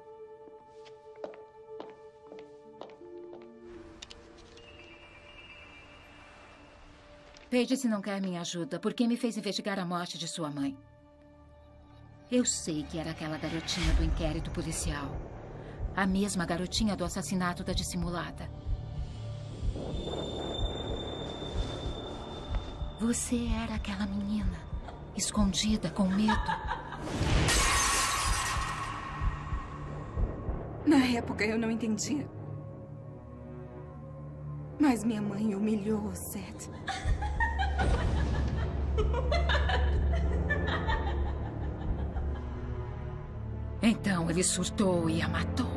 Speaker 19: Paige, se não quer minha ajuda, por que me fez investigar a morte de sua mãe? Eu sei que era aquela garotinha do inquérito policial. A mesma garotinha do assassinato da dissimulada. Você era aquela menina, escondida, com medo.
Speaker 2: Na época eu não entendia. Mas minha mãe humilhou o Seth.
Speaker 19: Então ele surtou e a matou.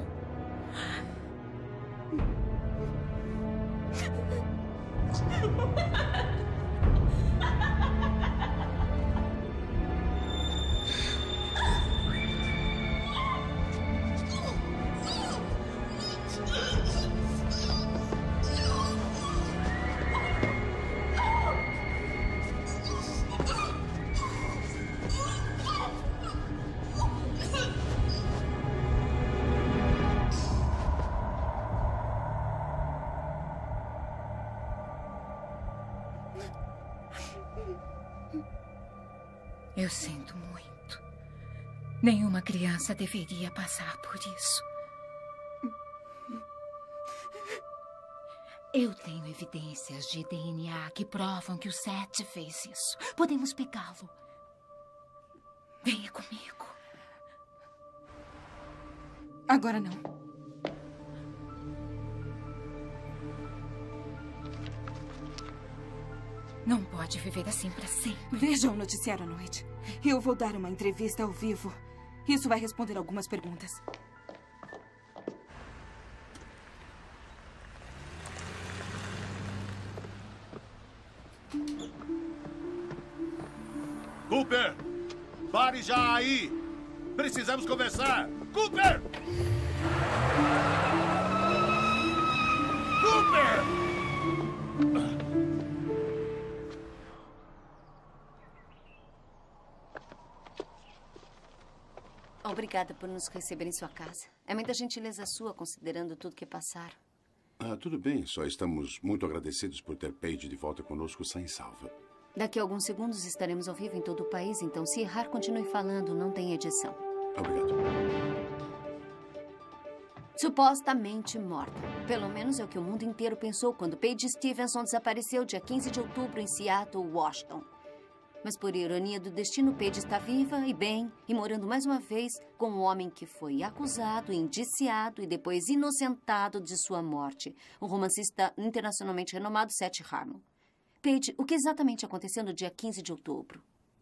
Speaker 19: Eu sinto muito. Nenhuma criança deveria passar por isso. Eu tenho evidências de DNA que provam que o Seth fez isso. Podemos pegá-lo. Venha comigo.
Speaker 2: Agora não.
Speaker 19: Não pode viver assim para sempre.
Speaker 2: Veja o noticiário à noite. Eu vou dar uma entrevista ao vivo. Isso vai responder algumas perguntas.
Speaker 8: Cooper! Pare já aí! Precisamos conversar! Cooper! Cooper!
Speaker 12: Obrigada por nos receber em sua casa. É muita gentileza sua, considerando tudo que passaram.
Speaker 9: Tudo bem, só estamos muito agradecidos por ter Paige de volta conosco sã e salva.
Speaker 12: Daqui a alguns segundos estaremos ao vivo em todo o país, então se errar, continue falando, não tem edição.
Speaker 9: Obrigado.
Speaker 12: Supostamente morta. Pelo menos é o que o mundo inteiro pensou quando Paige Stevenson desapareceu dia 15 de outubro em Seattle, Washington. Mas por ironia do destino, Paige está viva e bem e morando mais uma vez com um homem que foi acusado, indiciado e depois inocentado de sua morte, o romancista internacionalmente renomado Seth Harmon. Paige, o que exatamente aconteceu no dia 15 de outubro?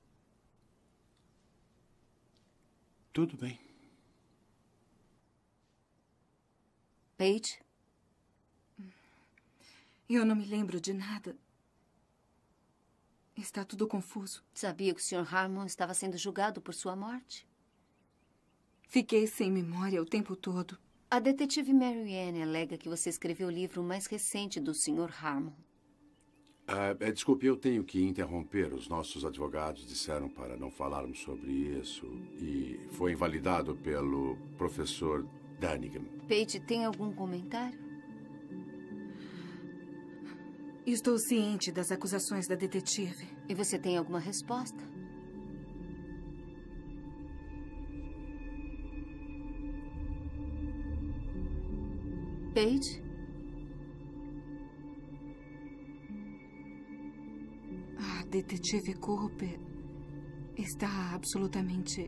Speaker 9: Tudo bem.
Speaker 12: Paige?
Speaker 2: Eu não me lembro de nada. Está tudo confuso.
Speaker 12: Sabia que o Sr. Harmon estava sendo julgado por sua morte?
Speaker 2: Fiquei sem memória o tempo todo.
Speaker 12: A detetive Mary Ann alega que você escreveu o livro mais recente do Sr. Harmon.
Speaker 9: Desculpe, eu tenho que interromper. Os nossos advogados disseram para não falarmos sobre isso. E foi invalidado pelo professor Dunnigan.
Speaker 12: Paige, tem algum comentário?
Speaker 2: Estou ciente das acusações da detetive.
Speaker 12: E você tem alguma resposta? Paige?
Speaker 2: A detetive Cooper está absolutamente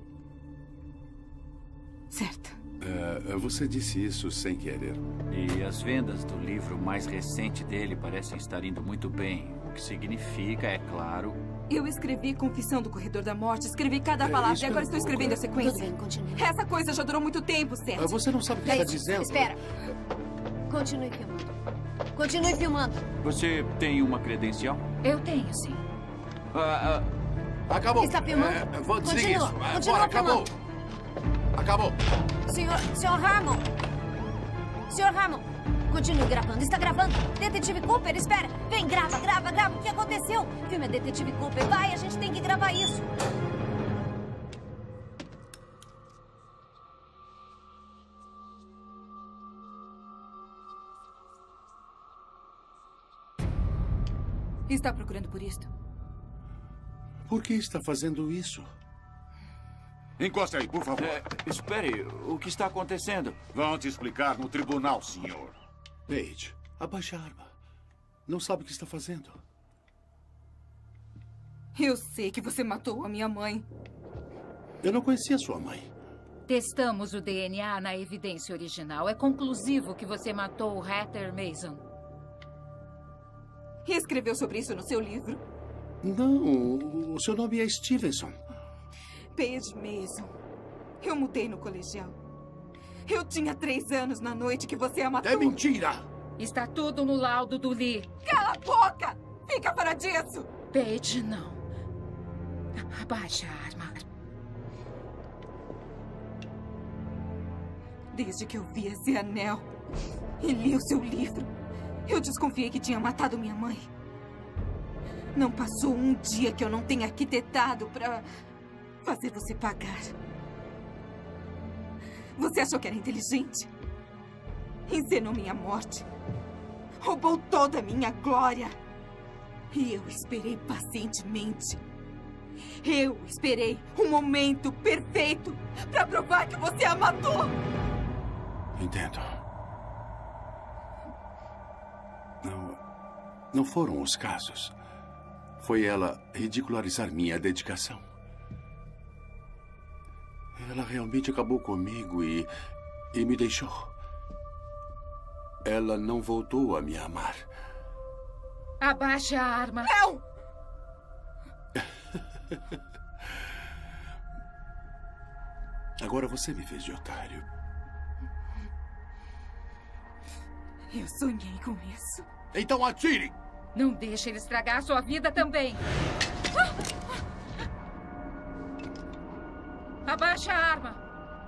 Speaker 2: certa.
Speaker 9: Você disse isso sem querer.
Speaker 15: E as vendas do livro mais recente dele parecem estar indo muito bem. O que significa, é claro...
Speaker 2: Eu escrevi Confissão do Corredor da Morte, escrevi cada palavra e agora estou escrevendo a sequência.
Speaker 12: Tudo bem, continue.
Speaker 2: Essa coisa já durou muito tempo, Seth.
Speaker 9: Você não sabe o que está dizendo.
Speaker 12: Espera. Continue filmando. Continue filmando.
Speaker 15: Você tem uma credencial?
Speaker 19: Eu tenho, sim.
Speaker 9: Acabou.
Speaker 12: Está filmando?
Speaker 9: Vou desligar isso.
Speaker 12: Continua
Speaker 9: Acabou. Acabou.
Speaker 12: Senhor Harmon. Senhor Harmon. Continue gravando. Está gravando? Detetive Cooper, espera. Vem, grava. O que aconteceu? Filme a Detetive Cooper. Vai, a gente tem que gravar isso.
Speaker 2: Está procurando por isto?
Speaker 9: Por que está fazendo isso?
Speaker 8: Encoste aí, por favor.
Speaker 15: Espere, o que está acontecendo?
Speaker 8: Vão te explicar no tribunal, senhor.
Speaker 9: Paige, abaixe a arma. Não sabe o que está fazendo.
Speaker 2: Eu sei que você matou a minha mãe.
Speaker 9: Eu não conhecia sua mãe.
Speaker 19: Testamos o DNA na evidência original. É conclusivo que você matou o Heather Mason.
Speaker 2: E escreveu sobre isso no seu livro?
Speaker 9: Não, o seu nome é Stevenson.
Speaker 2: Paige Mason. Eu mudei no colegial. Eu tinha 3 anos na noite que você a matou.
Speaker 9: É mentira!
Speaker 19: Está tudo no laudo do Lee.
Speaker 2: Cala a boca! Fica fora disso!
Speaker 19: Paige, não. Abaixa a arma.
Speaker 2: Desde que eu vi esse anel e li o seu livro, eu desconfiei que tinha matado minha mãe. Não passou um dia que eu não tenha arquitetado para fazer você pagar. Você achou que era inteligente? Encenou minha morte. Roubou toda a minha glória. E eu esperei pacientemente. Eu esperei um momento perfeito para provar que você a matou.
Speaker 9: Entendo. Não foram os casos. Foi ela ridicularizar minha dedicação. Ela realmente acabou comigo e me deixou. Ela não voltou a me amar.
Speaker 19: Abaixa a arma.
Speaker 2: Não!
Speaker 9: Agora você me fez de otário.
Speaker 2: Eu sonhei com isso.
Speaker 9: Então atire!
Speaker 19: Não deixe ele estragar sua vida também. Abaixa a arma.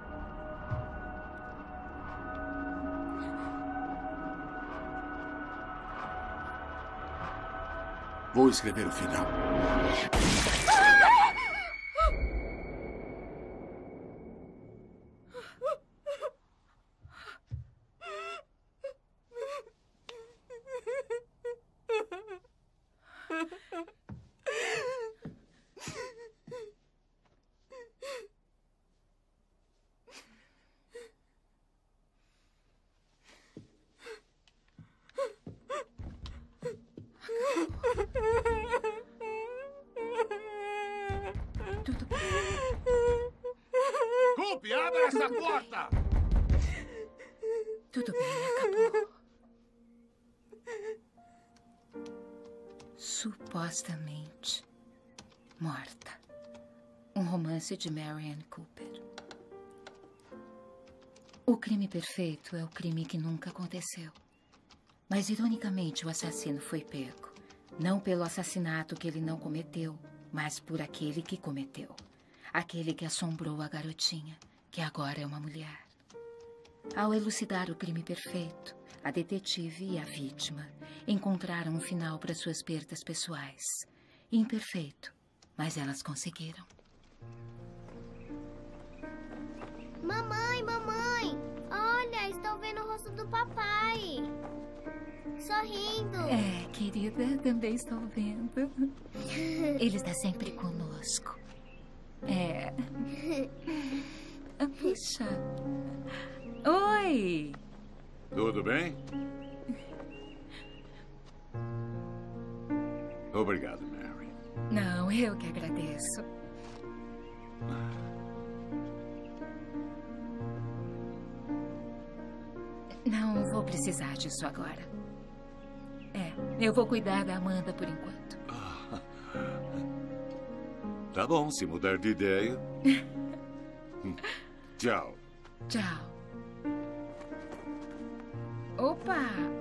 Speaker 9: Vou escrever o final.
Speaker 19: Tudo bem.
Speaker 18: Coop, abre essa porta!
Speaker 19: Tudo bem, acabou. Supostamente morta. Um romance de Marianne Cooper. O crime perfeito é o crime que nunca aconteceu. Mas, ironicamente, o assassino foi pego. Não pelo assassinato que ele não cometeu, mas por aquele que cometeu. Aquele que assombrou a garotinha, que agora é uma mulher. Ao elucidar o crime perfeito, a detetive e a vítima encontraram um final para suas perdas pessoais. Imperfeito, mas elas conseguiram.
Speaker 22: Mamãe, mamãe! Olha, estou vendo o rosto do papai. Sorrindo.
Speaker 19: É, querida, também estou vendo. Ele está sempre conosco. É. Puxa. Oi!
Speaker 18: Tudo bem? Obrigado, Mary.
Speaker 19: Não, eu que agradeço. Não vou precisar disso agora. Eu vou cuidar da Amanda por enquanto.
Speaker 8: Tá bom, se mudar de ideia.
Speaker 18: Tchau.
Speaker 19: Tchau. Opa!